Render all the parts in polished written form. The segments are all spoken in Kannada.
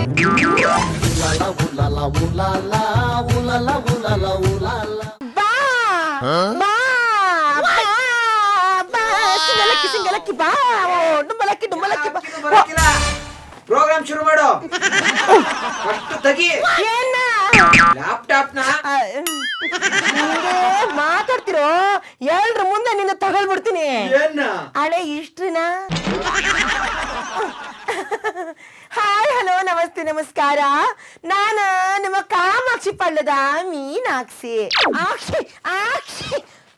ಪ್ರೋಗ್ರಾಮ್ ಶುರು ಮಾಡು. ಲ್ಯಾಪ್ಟಾಪ್ ಮಾತಾಡ್ತಿರೋ ಎಲ್ರ ಮುಂದೆ ನಿನ್ನ ತಗೊಳ್ಬಿಡ್ತೀನಿ. ಹಳೆ ಹಿಸ್ಟ್ರಿನಾ? ಹಾಯ್ ಹಲೋ ನಮಸ್ತೆ ನಮಸ್ಕಾರ. ನಾನು ನಿಮ್ಮ ಕಾಮಾಕ್ಷಿ ಪಳ್ಳದ ಮೀನಾಕ್ಷಿ. ಆಕ್ಷಿ ಆಕ್ಷಿ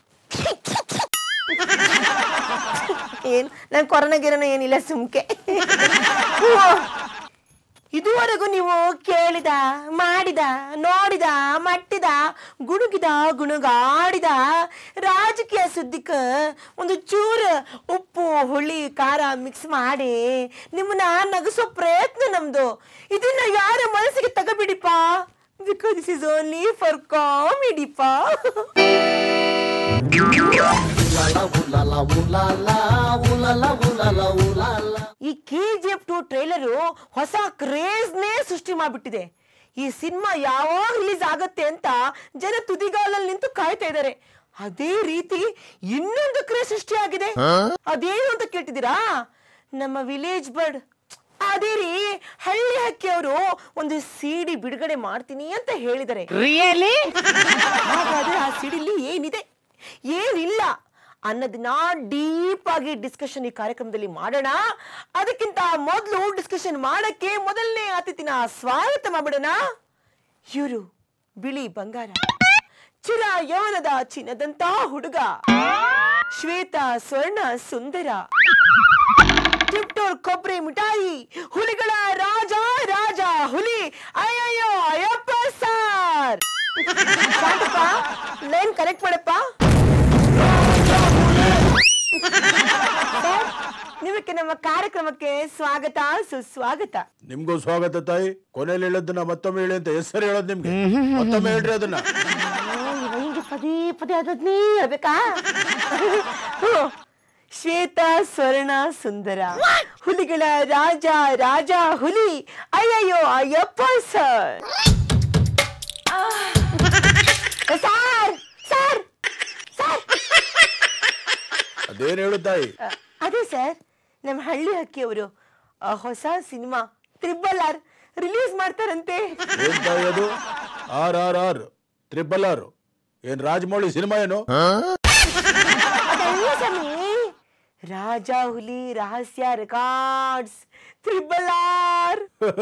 ಏನ್ ನನ್ ಕೊರೋನಾಗಿರೋನು ಏನಿಲ್ಲ, ಸುಮ್ಕೆ. ಇದುವರೆಗೂ ನೀವು ಕೇಳಿದ, ಮಾಡಿದ, ನೋಡಿದ, ಮಟ್ಟಿದ, ಗುಣುಗಿದ, ಗುಣಗಾಡಿದ ರಾಜಕೀಯ ಸುದ್ದಿಕ ಒಂದು ಚೂರು ಉಪ್ಪು ಹುಳಿ ಖಾರ ಮಿಕ್ಸ್ ಮಾಡಿ ನಿಮ್ಮನ್ನ ನಗಿಸೋ ಪ್ರಯತ್ನ ನಮ್ದು. ಇದನ್ನ ಯಾರ ಮನಸ್ಸಿಗೆ ತಗೋಬಿಡಿಪ್ಪ, because this is only for ಕಾಮಿಡಿಪ್ಪ. ಈ KGF 2 ಟ್ರೈಲರು ಹೊಸ ಕ್ರೇಜ್ನೇ ಸೃಷ್ಟಿ ಮಾಡ್ಬಿಟ್ಟಿದೆ. ಈ ಸಿನಿಮಾ ಯಾವಾಗ ರಿಲೀಸ್ ಆಗತ್ತೆ ಅಂತ ಜನ ತುದಿಗಾಲಲ್ಲಿ ನಿಂತು ಕಾಯ್ತಾ ಇದ್ದಾರೆ. ಅದೇ ರೀತಿ ಇನ್ನೊಂದು ಕ್ರೇಜ್ ಸೃಷ್ಟಿ ಆಗಿದೆ. ಅದೇನು ಅಂತ ಕೇಳ್ತಿದ್ದೀರಾ? ನಮ್ಮ ವಿಲೇಜ್ ಬರ್ಡ್, ಅದೇ ರೀ ಹಳ್ಳಿ ಹಕ್ಕಿ ಅವರು ಒಂದು CD ಬಿಡುಗಡೆ ಮಾಡ್ತೀನಿ ಅಂತ ಹೇಳಿದ್ದಾರೆ. ರಿಯಲಿ? ಹಾಗಾದ್ರೆ ಆ ಸಿಡಿಲಿ ಏನಿದೆ ಏನಿಲ್ಲ ಅನ್ನೋದನ್ನ ಡೀಪ್ ಆಗಿ ಡಿಸ್ಕಷನ್ ಈ ಕಾರ್ಯಕ್ರಮದಲ್ಲಿ ಮಾಡೋಣ. ಅದಕ್ಕಿಂತ ಮೊದಲು ಡಿಸ್ಕಷನ್ ಮಾಡಕ್ಕೆ ಮೊದಲನೇ ಅತಿಥಿನ ಸ್ವಾಗತ ಮಾಡ್ಬಿಡೋಣ. ಇವರು ಬಿಳಿ ಬಂಗಾರ, ಚಿರ ಯೌವನದ ಚಿನ್ನದಂತ ಹುಡುಗ, ಶ್ವೇತ ಸ್ವರ್ಣ ಸುಂದರ, ಟಿಪ್ಟೋರ್ ಕೊಬ್ಬರಿ ಮಿಠಾಯಿ, ಹುಲಿಗಳ ರಾಜ ರಾಜ ಹುಲಿ, ಅಯ್ಯಯ್ಯೋ ಅಯ್ಯಪ್ಪ ಸಾರ್. ಲೈನ್ ಕನೆಕ್ಟ್ ಮಾಡಪ್ಪ. ನಿಮಗೆ ನಮ್ಮ ಕಾರ್ಯಕ್ರಮಕ್ಕೆ ಸ್ವಾಗತ ಸುಸ್ವಾಗತ. ನಿಮ್ಗೂ ಸ್ವಾಗತ ತಾಯಿ. ಕೊನೆಯಲ್ಲಿ ಹೇಳೋದನ್ನ ಮತ್ತೊಮ್ಮೆ ಹೇಳಿ ಅಂತ ಹೆಸರು ಹೇಳೋದು ನಿಮ್ಗೆ. ಮತ್ತೊಮ್ಮೆ ಹೇಳ್ರಿ ಅದನ್ನ. ಪದೇ ಪದೇ ಅದನ್ನೇ ಹೇಳ್ಬೇಕಾ? ಶ್ವೇತ ಸ್ವರ್ಣ ಸುಂದರ, ಹುಲಿಗಳ ರಾಜ ರಾಜ ಹುಲಿ, ಅಯ್ಯಯ್ಯೋ Ayyappa sir. Sir sir sir ಅದೇನು ಹೇಳು ತಾಯಿ? ಅದೇ ಸರ್, ನಮ್ಮ ಹಳ್ಳಿ ಹಕ್ಕಿಯವರು ಹೊಸ ಸಿನಿಮಾ RRR ರಿಲೀಸ್ ಮಾಡ್ತಾರಂತೆ. ಏನ್ ತಾಯಿ ಅದು? RRR RRR ಏನ್ ರಾಜಮೌಳಿ ಸಿನಿಮಾ ಏನು? ಅದಲ್ಲ ಸ್ವಾಮಿ, ರಾಜ ಹುಲಿ ರಹಸ್ಯ ರೆಕಾರ್ಡ್ಸ್ RRR.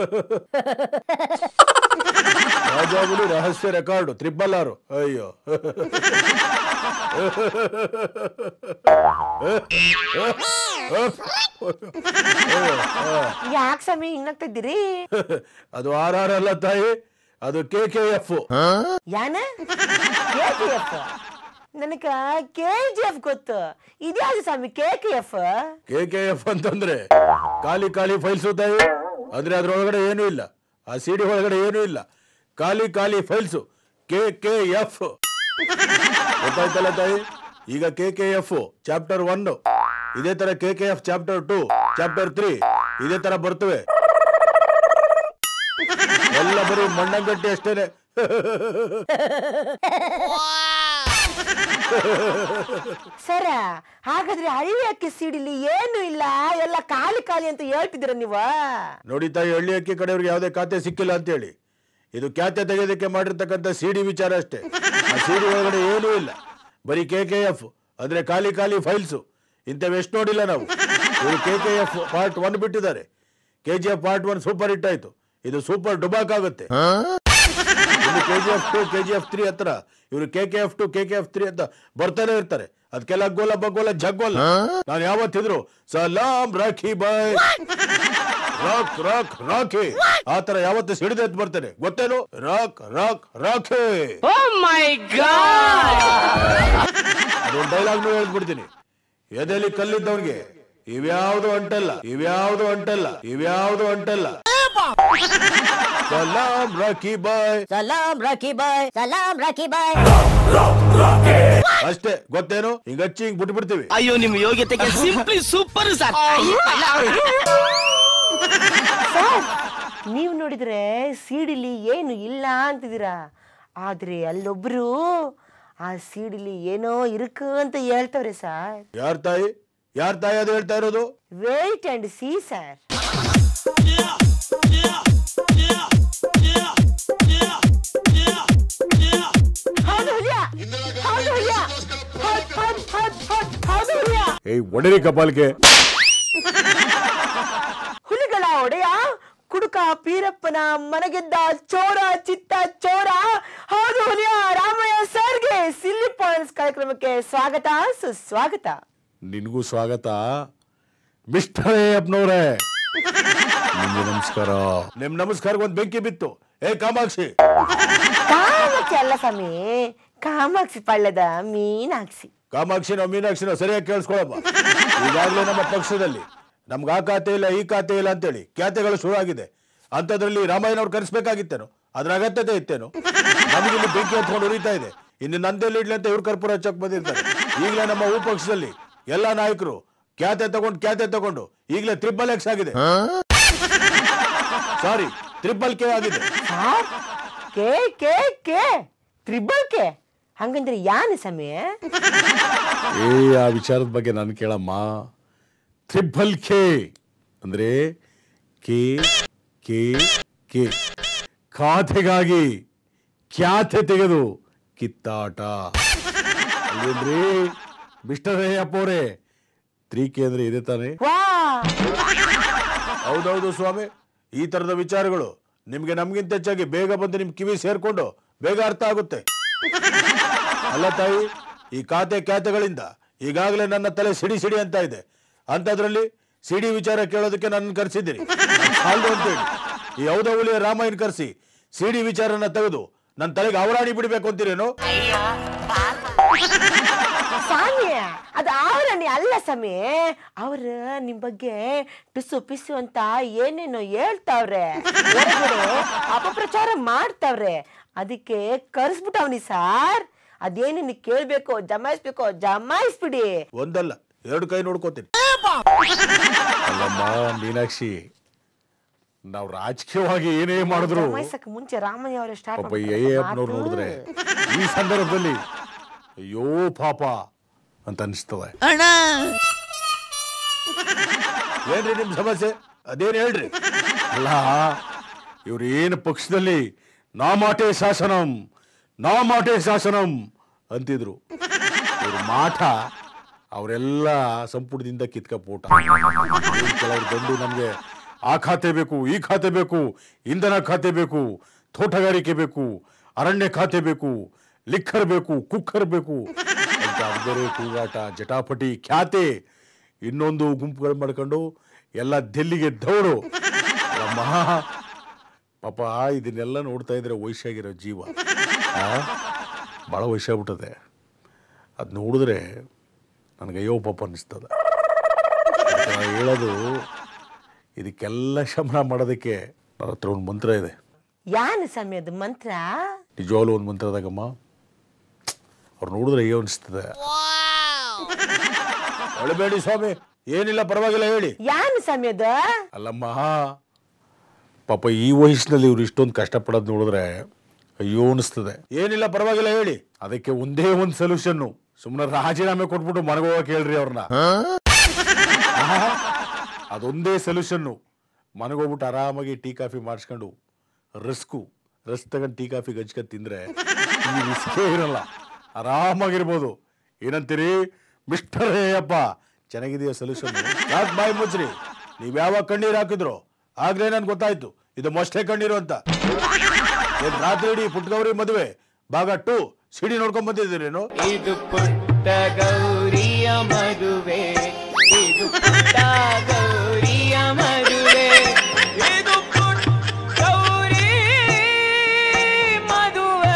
ರಾಜ ಹುಲಿ ರಹಸ್ಯ ರೆಕಾರ್ಡ್ RRR. ಅಯ್ಯೋ, ಯಾಕೆ ಸ್ವಾಮಿ ಹಿಂಗಾಗ್ತಿದ್ದೀರಿ? ಅದು RRR ಅಲ್ಲ ತಾಯಿ, ಅದು KKF. ಯಾನ KKF? ನನಗ KGF ಗೊತ್ತು. ಇದ್ಯಾವುದು ಸ್ವಾಮಿ KKF ಅಂತಂದ್ರೆ ಖಾಲಿ ಖಾಲಿ ಫೈಲ್ಸ್ ತಾಯಿ. ಅಂದ್ರೆ ಅದ್ರೊಳಗಡೆ ಏನೂ ಇಲ್ಲ, ಆ CD ಒಳಗಡೆ ಏನೂ ಇಲ್ಲ, ಖಾಲಿ ಖಾಲಿ ಫೈಲ್ಸ್. KKF ಗೊತ್ತಾಯ್ತಲ್ಲ ತಾಯಿ? ಈಗ KKF ಚಾಪ್ಟರ್ 1, ಇದೇ ತರ KKF ಚಾಪ್ಟರ್ 2, ಚಾಪ್ಟರ್ 3 ಇದೇ ತರ ಬರ್ತವೆ. ಎಲ್ಲ ಬರೀ ಮಣ್ಣಂಗಟ್ಟಿ ಅಷ್ಟೇನೆ. ಸರ, ಹಾಗಾದ್ರೆ ಹಳ್ಳಿ ಅಕ್ಕಿ ಸಿಡಿಲಿ ಏನು ಇಲ್ಲ, ಎಲ್ಲ ಖಾಲಿ ಖಾಲಿ ಅಂತ ಹೇಳ್ತಿದ್ದೀರ ನೀವು? ನೋಡಿ ತಾಯಿ, ಹಳ್ಳಿ ಅಕ್ಕಿ ಕಡೆಯವ್ರಿಗೆ ಯಾವುದೇ ಖಾತೆ ಸಿಕ್ಕಿಲ್ಲ ಅಂತ ಹೇಳಿ ಇದು ಖ್ಯಾತೆ ತೆಗೆಯೋದಕ್ಕೆ ಮಾಡಿರ್ತಕ್ಕಂಥ CD ವಿಚಾರ ಅಷ್ಟೇ. ಆ CD ಒಳಗಡೆ ಏನೂ ಇಲ್ಲ, ಬರೀ KKF ಅಂದ್ರೆ ಖಾಲಿ ಖಾಲಿ ಫೈಲ್ಸು. ಇಂಥವು ಎಷ್ಟು ನೋಡಿಲ್ಲ ನಾವು. ಇವರು KKF ಪಾರ್ಟ್ 1 ಬಿಟ್ಟಿದ್ದಾರೆ. KGF ಪಾರ್ಟ್ 1 ಸೂಪರ್ ಹಿಟ್ ಆಯ್ತು, ಇದು ಸೂಪರ್ ಡುಬಾಕ್ ಆಗುತ್ತೆ. ಇನ್ನು KGF 2 KGF 3 ಹತ್ರ ಇವರು KKF 2 KKF 3 ಅಂತ ಬರ್ತಾನೆ ಇರ್ತಾರೆ. ಅದಕ್ಕೆಲ್ಲ ಗೋಲ ಬಗೋಲ ಜಗ್ಗೋಲ್ಲ. ನಾನು ಯಾವತ್ತಿದ್ರು ಸಲಾಂ ರಾಖಿ ಬಾಯ್, ರಾಕ್ ರಾಕ್ ರಾಖಿ, ಆತರ ಯಾವತ್ತು ಸಿಡಿದ ಎದ್ದು ಬರ್ತೇನೆ, ಗೊತ್ತೇನು? Rock rock Rocky. ಅದೊಂದು ಡೈಲಾಗ್ ಹೇಳ್ಬಿಡ್ತೀನಿ. ಎದೆಲಿ ಕಲ್ಲಿದ್ದವ್ರಿಗೆ ಇವ್ಯಾವುದು ಅಂಟಲ್ಲ, ಇವ್ಯಾವುದು ಅಂಟಲ್ಲ, ಇವ್ಯಾವುದು ಅಂಟಲ್ಲ. ಸಲಾಂ ರಾಖಿ ಬಾಯ್, ಸಲಾಂ ರಾಖಿ ಬಾಯ್, ಸಲಾಂ ರಾಖಿ ಬಾಯ್. ಅಷ್ಟೇ, ಗೊತ್ತೇನು? ಹಿಂಗ ಹಚ್ಚಿ ಹಿಂಗ್ ಬಿಟ್ಬಿಡ್ತೀವಿ. ಅಯ್ಯೋ, ನಿಮ್ ಯೋಗ್ಯತೆಗೆ ಸಿಂಪ್ಲಿ ಸೂಪರ್ ಸರ್. ನೀವು ನೋಡಿದ್ರೆ ಸಿಡಿಲಿ ಏನು ಇಲ್ಲ ಅಂತಿದ್ದೀರಾ, ಆದ್ರೆ ಅಲ್ಲೊಬ್ರು ಆ ಸಿಡಿಲಿ ಏನೋ ಇருக்கு ಅಂತ ಹೇಳ್ತವ್ರೆ ಸರ್. ಯಾರ ತಾಯಿ ಅದು ಹೇಳ್ತಾ ಇರೋದು? Wait and see sir. ಒಡೆರಿ ಕಪಾಲ್ಗೆ. ಹುಲಿಗಳ ಒಡೆಯ ಕುಡುಕ ಪೀರಪ್ಪನ ಮನಗೆದ್ದ ಚೋರ ಚಿತ್ತ ಚೋರ. ಹೌದು ಹುಲಿಯ ರಾಮಯ್ಯ ಸರ್ಗೆ ಸಿಲ್ಲಿ ಪಾಯಿಂಟ್ಸ್ ಕಾರ್ಯಕ್ರಮಕ್ಕೆ ಸ್ವಾಗತ ಸುಸ್ವಾಗತ. ನಿನ್ಗೂ ಸ್ವಾಗತ ಮಿಸ್ಟರ್ ಅಪ್ಪನವ್ರೆ. ನಿಮ್ಗೆ ನಮಸ್ಕಾರ. ನಿಮ್ ನಮಸ್ಕಾರಕ್ಕೆ ಒಂದು ಬೆಂಕಿ ಬಿತ್ತು. ಕಾಮಾಕ್ಷಿ ಅಲ್ಲ ಸ್ವಾಮಿ, ಕಾಮಾಕ್ಷಿ ಪಳ್ಳದ ಮೀನಾಕ್ಷಿ. ಕಾಮಾಕ್ಷಿನೋ ಮೀನಾಕ್ಷಿನೋ ಸರಿಯಾಗಿ ಕೇಳಿಸ್ಕೊಳಪ್ಪ. ಈಗಾಗಲೇ ನಮ್ಮ ಪಕ್ಷದಲ್ಲಿ ನಮ್ಗೆ ಆ ಖಾತೆ ಇಲ್ಲ ಈ ಖಾತೆ ಇಲ್ಲ ಅಂತೇಳಿ ಖ್ಯಾತೆಗಳು ಶುರು ಆಗಿದೆ. ಅಂಥದ್ರಲ್ಲಿ ರಾಮಾಯಣವ್ರು ಕರೆಸ್ಬೇಕಾಗಿತ್ತೇನೋ, ಅದ್ರ ಅಗತ್ಯತೆ ಇತ್ತೇನೋ? ನಮಗಿಲ್ಲಿ ಬೆಂಕಿ ಹತ್ಕೊಂಡು ಉರಿತಾ ಇದೆ. ಇನ್ನು ನಂದೆಲ್ಲಿ ಇಡ್ಲಿ ಅಂತ ಇವ್ರು ಕರ್ಪೂರ ಹಚ್ಚಕ್ ಬಂದಿರ್ತಾರೆ. ಈಗಲೇ ನಮ್ಮ ಪಕ್ಷದಲ್ಲಿ ಎಲ್ಲಾ ನಾಯಕರು ಖ್ಯಾತೆ ತಗೊಂಡು ಈಗಲೇ XXX ಆಗಿದೆ. ಸಾರಿ, K ಆಗಿದೆ. ಕೆ ಹಂಗಂದ್ರೆ ಯಾನ ಸಮಯ? ಆ ವಿಚಾರದ ಬಗ್ಗೆ ನಾನು ಕೇಳಮ್ಮ. K ಅಂದ್ರೆ ಕೆ ಕೆ ಕೆ ಖಾತೆಗಾಗಿ ಖ್ಯಾತೆ ತೆಗೆದು ಕಿತ್ತಾಟ ಅಲ್ವೇನ್ರಿ ಮಿಸ್ಟರ್ ಅಯ್ಯಪ್ಪ ಅವರೇ? 3K ಅಂದ್ರೆ ಇದೆ ತಾನೆ? ಹೌದೌದು ಸ್ವಾಮಿ, ಈ ತರದ ವಿಚಾರಗಳು ನಿಮ್ಗೆ ನಮ್ಗಿಂತ ಹೆಚ್ಚಾಗಿ ಬೇಗ ಬಂದು ನಿಮ್ ಕಿವಿ ಸೇರ್ಕೊಂಡು ಬೇಗ ಅರ್ಥ ಆಗುತ್ತೆ. ಅಲ್ಲ ತಾಯಿ, ಈ ಖ್ಯಾತೆಗಳಿಂದ ಈಗಾಗಲೇ ನನ್ನ ತಲೆ ಸಿಡಿ ಅಂತ ಇದೆ. ಅಂತದ್ರಲ್ಲಿ ಸಿಡಿ ವಿಚಾರ ಕೇಳೋದಕ್ಕೆ ನನ್ನ ಕರೆಸಿದ್ದೀರಿ ಅಂತೇಳಿ ಈ ಔದವುಲಿಯ ರಾಮಾಯಣ ಕರೆಸಿ ಸಿಡಿ ವಿಚಾರನ ತೆಗೆದು ನನ್ನ ತಲೆಗೆ ಅವರಾಣಿ ಬಿಡ್ಬೇಕು ಅಂತೀರೇನು? ಅದು ಅವರಾಣಿ ಅಲ್ಲ ಸಮಯ. ಅವ್ರ ನಿಮ್ ಬಗ್ಗೆ ಪಿಸು ಪಿಸು ಅಂತ ಏನೇನೋ ಹೇಳ್ತಾವ್ರೆ, ಅಪಪ್ರಚಾರ ಮಾಡ್ತಾವ್ರೆ. ಅದಕ್ಕೆ ಕರ್ಸ್ಬಿಟ್ಟವ್ನಿ ಸಾರ್. ಅದೇನೇನು ಕೇಳ್ಬೇಕು, ಜಮಾಯಿಸ್ಬಿಡಿ. ಒಂದಲ್ಲ 2 ಕೈ ನೋಡ್ಕೋತೀನಿ. ಮೀನಾಕ್ಷಿ, ನಾವು ರಾಜಕೀಯವಾಗಿ ಏನೇ ಮಾಡಿದ್ರು ಮುಂಚೆ ರಾಮಯ್ಯ ಅವರೇ ಅಯ್ಯಪ್ಪನವ್ರು ನೋಡಿದ್ರೆ ಈ ಸಂದರ್ಭದಲ್ಲಿ ಅಯ್ಯೋ ಪಾಪ ಅಂತ ಅನಿಸ್ತದೆ. ಏನ್ರಿ ನಿಮ್ ಸಮಸ್ಯೆ? ಅದೇನು ಹೇಳ್ರಿ. ಅಲ್ಲ, ಇವ್ರು ಏನು ಪಕ್ಷದಲ್ಲಿ ನಾ ಮಾಟೆ ಶಾಸನಂ ಅಂತಿದ್ರು. ಇವ್ರ ಮಾಟ ಅವರೆಲ್ಲ ಸಂಪುಟದಿಂದ ಕಿತ್ಕಪೋಟ. ಕೆಲವರು ಬಂದು ನಮ್ಗೆ ಆ ಖಾತೆ ಬೇಕು, ಈ ಖಾತೆ ಬೇಕು, ಇಂಧನ ಖಾತೆ ಬೇಕು, ತೋಟಗಾರಿಕೆ ಬೇಕು, ಅರಣ್ಯ ಖಾತೆ ಬೇಕು, ಲಿಕ್ಕರ್ ಬೇಕು, ಕುಕ್ಕರ್ ಬೇಕು ಅಂತ ಬೇರೆ ಕೂಗಾಟ, ಜಟಾಪಟಿ, ಖ್ಯಾತೆ, ಇನ್ನೊಂದು ಗುಂಪುಗಳು ಮಾಡ್ಕೊಂಡು ಎಲ್ಲ ಡೆಲ್ಲಿಗೆ ದೌಡು. ಪಾಪ ಇದನ್ನೆಲ್ಲ ನೋಡ್ತಾ ಇದ್ರೆ ವಯಸ್ಸಾಗಿರೋ ಜೀವ ಭಾಳ ವಯಸ್ಸಾಗ್ಬಿಟ್ಟದೆ. ಅದು ನೋಡಿದ್ರೆ ನನಗೆ ಅಯ್ಯೋ ಪಾಪ ಅನ್ನಿಸ್ತದೆ. ಹೇಳೋದು ಇದಕ್ಕೆಲ್ಲ ಶಮನ ಮಾಡೋದಕ್ಕೆ ನನ್ನ ಹತ್ರ ಒಂದು ಮಂತ್ರ ಇದೆ. ಯಾನ ಸಮಯದ ಮಂತ್ರ? ನಿಜವಾಗ್ಲೂ ಒಂದು ಮಂತ್ರದಾಗಮ್ಮ, ಅವ್ರು ನೋಡಿದ್ರೆ ಅಯ್ಯೋ ಅನಿಸ್ತದೆ. ಅಳಬೇಡಿ ಸ್ವಾಮಿ, ಏನಿಲ್ಲ ಪರವಾಗಿಲ್ಲ ಹೇಳಿ. ಯಾನ ಸಮಯದ? ಅಲ್ಲಮ್ಮ, ಪಾಪ ಈ ವಯಸ್ಸಿನಲ್ಲಿ ಇವ್ರು ಇಷ್ಟೊಂದು ಕಷ್ಟಪಡೋದು ನೋಡಿದ್ರೆ ಅಯ್ಯೋ ಅನಿಸ್ತದೆ. ಏನಿಲ್ಲ ಪರವಾಗಿಲ್ಲ ಹೇಳಿ. ಅದಕ್ಕೆ ಒಂದೇ ಒಂದು ಸೊಲ್ಯೂಷನ್ನು, ಸುಮ್ಮನೆ ರಾಜೀನಾಮೆ ಕೊಟ್ಬಿಟ್ಟು ಮನೆಗೋಗಕ್ಕೆ ಹೇಳ್ರಿ ಅವ್ರನ್ನ. ಅದೊಂದೇ ಸೊಲ್ಯೂಷನ್ನು. ಮನೆಗೋಗ್ಬಿಟ್ಟು ಆರಾಮಾಗಿ ಟೀ ಕಾಫಿ ಮಾಡಿಸ್ಕೊಂಡು ರಸ್ ತಗೊಂಡು ಟೀ ಕಾಫಿ ಗಜ್ಕೊಂಡು ತಿಂದ್ರೆ ಈ ರಿಸ್ಕೇ ಇರಲ್ಲ, ಆರಾಮಾಗಿರ್ಬೋದು. ಏನಂತೀರಿ ಮಿಸ್ಟರ್ ಅಯ್ಯಪ್ಪ? ಚೆನ್ನಾಗಿದೆಯಾ ಸೊಲ್ಯೂಷನ್? ಯಾಕೆ ಬಾಯಿ ಮುಚ್ಚ್ರಿ? ನೀವು ಯಾವಾಗ ಕಣ್ಣೀರು ಹಾಕಿದ್ರು ಆಗ್ಲೇ ನನ್ಗೆ ಗೊತ್ತಾಯ್ತು ಇದು ಮೊಷ್ಟೇ ಕಣ್ಣೀರು ಅಂತ. ರಾತ್ರಿ ಇಡೀ ಪುಟ್ಟಗೌರಿ ಮದುವೆ ಭಾಗ 2 ಸಿಡಿ ನೋಡ್ಕೊಂಡ್ ಬಂದಿದ್ದೀರೇನು? ಇದು ಪುಟ್ಟ ಗೌರಿಯ ಮದುವೆ, ಇದು ಪುಟ್ಟ ಗೌರಿಯ ಮದುವೆ, ಇದು ಪುಟ್ಟ ಗೌರಿ ಮದುವೆ.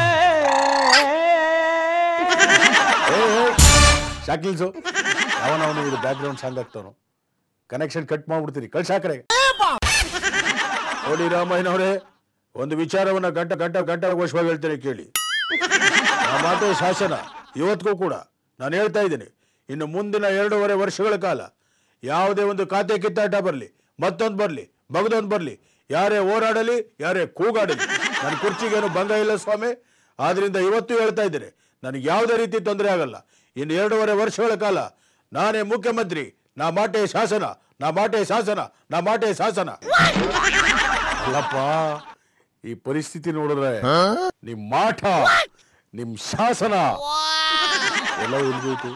ಶಾಕಿಲ್ಸು ಅವನವನು ಇದು ಬ್ಯಾಕ್ ಗ್ರೌಂಡ್ ಸಾಂಗ್ ಆಗ್ತಾವನು. ಕನೆಕ್ಷನ್ ಕಟ್ ಮಾಡ್ಬಿಡ್ತೀರಿ, ಕಳ್ಸಾ ಕಡೆ. ನೋಡಿ ರಾಮಯ್ಯನವರೇ, ಒಂದು ವಿಚಾರವನ್ನ ಗಂಟಘೋಷವಾಗಿ ಹೇಳ್ತೇನೆ ಕೇಳಿ. ಆ ಮಾತೆ ಶಾಸನ ಇವತ್ತಿಗೂ ಕೂಡ ನಾನು ಹೇಳ್ತಾ ಇದ್ದೀನಿ. ಇನ್ನು ಮುಂದಿನ 2.5 ವರ್ಷಗಳ ಕಾಲ ಯಾವುದೇ ಒಂದು ಖಾತೆ ಕಿತ್ತಾಟ ಬರಲಿ, ಮತ್ತೊಂದು ಬರಲಿ, ಮಗದೊಂದು ಬರಲಿ, ಯಾರೇ ಹೋರಾಡಲಿ, ಯಾರೇ ಕೂಗಾಡಲಿ, ನನ್ನ ಕುರ್ಚಿಗೇನು ಭಂಗ ಇಲ್ಲ ಸ್ವಾಮಿ. ಆದ್ರಿಂದ ಇವತ್ತು ಹೇಳ್ತಾ ಇದ್ದೇನೆ, ನನಗೆ ಯಾವುದೇ ರೀತಿ ತೊಂದರೆ ಆಗಲ್ಲ. ಇನ್ನು 2.5 ವರ್ಷಗಳ ಕಾಲ ನಾನೇ ಮುಖ್ಯಮಂತ್ರಿ. ನಾ ಮಾಟೆ ಶಾಸನ, ನಾ ಮಾಟೆ ಶಾಸನ, ನಾ ಮಾಟೆ ಶಾಸನ. ಅಲ್ಲಪ್ಪ, ಈ ಪರಿಸ್ಥಿತಿ ನೋಡಿದ್ರೆ ನಿಮ್ ಮಾಟ, ನಿಮ್ ಶಾಸನ ಎಲ್ಲ ಉಳಿದೋಯ್ತು.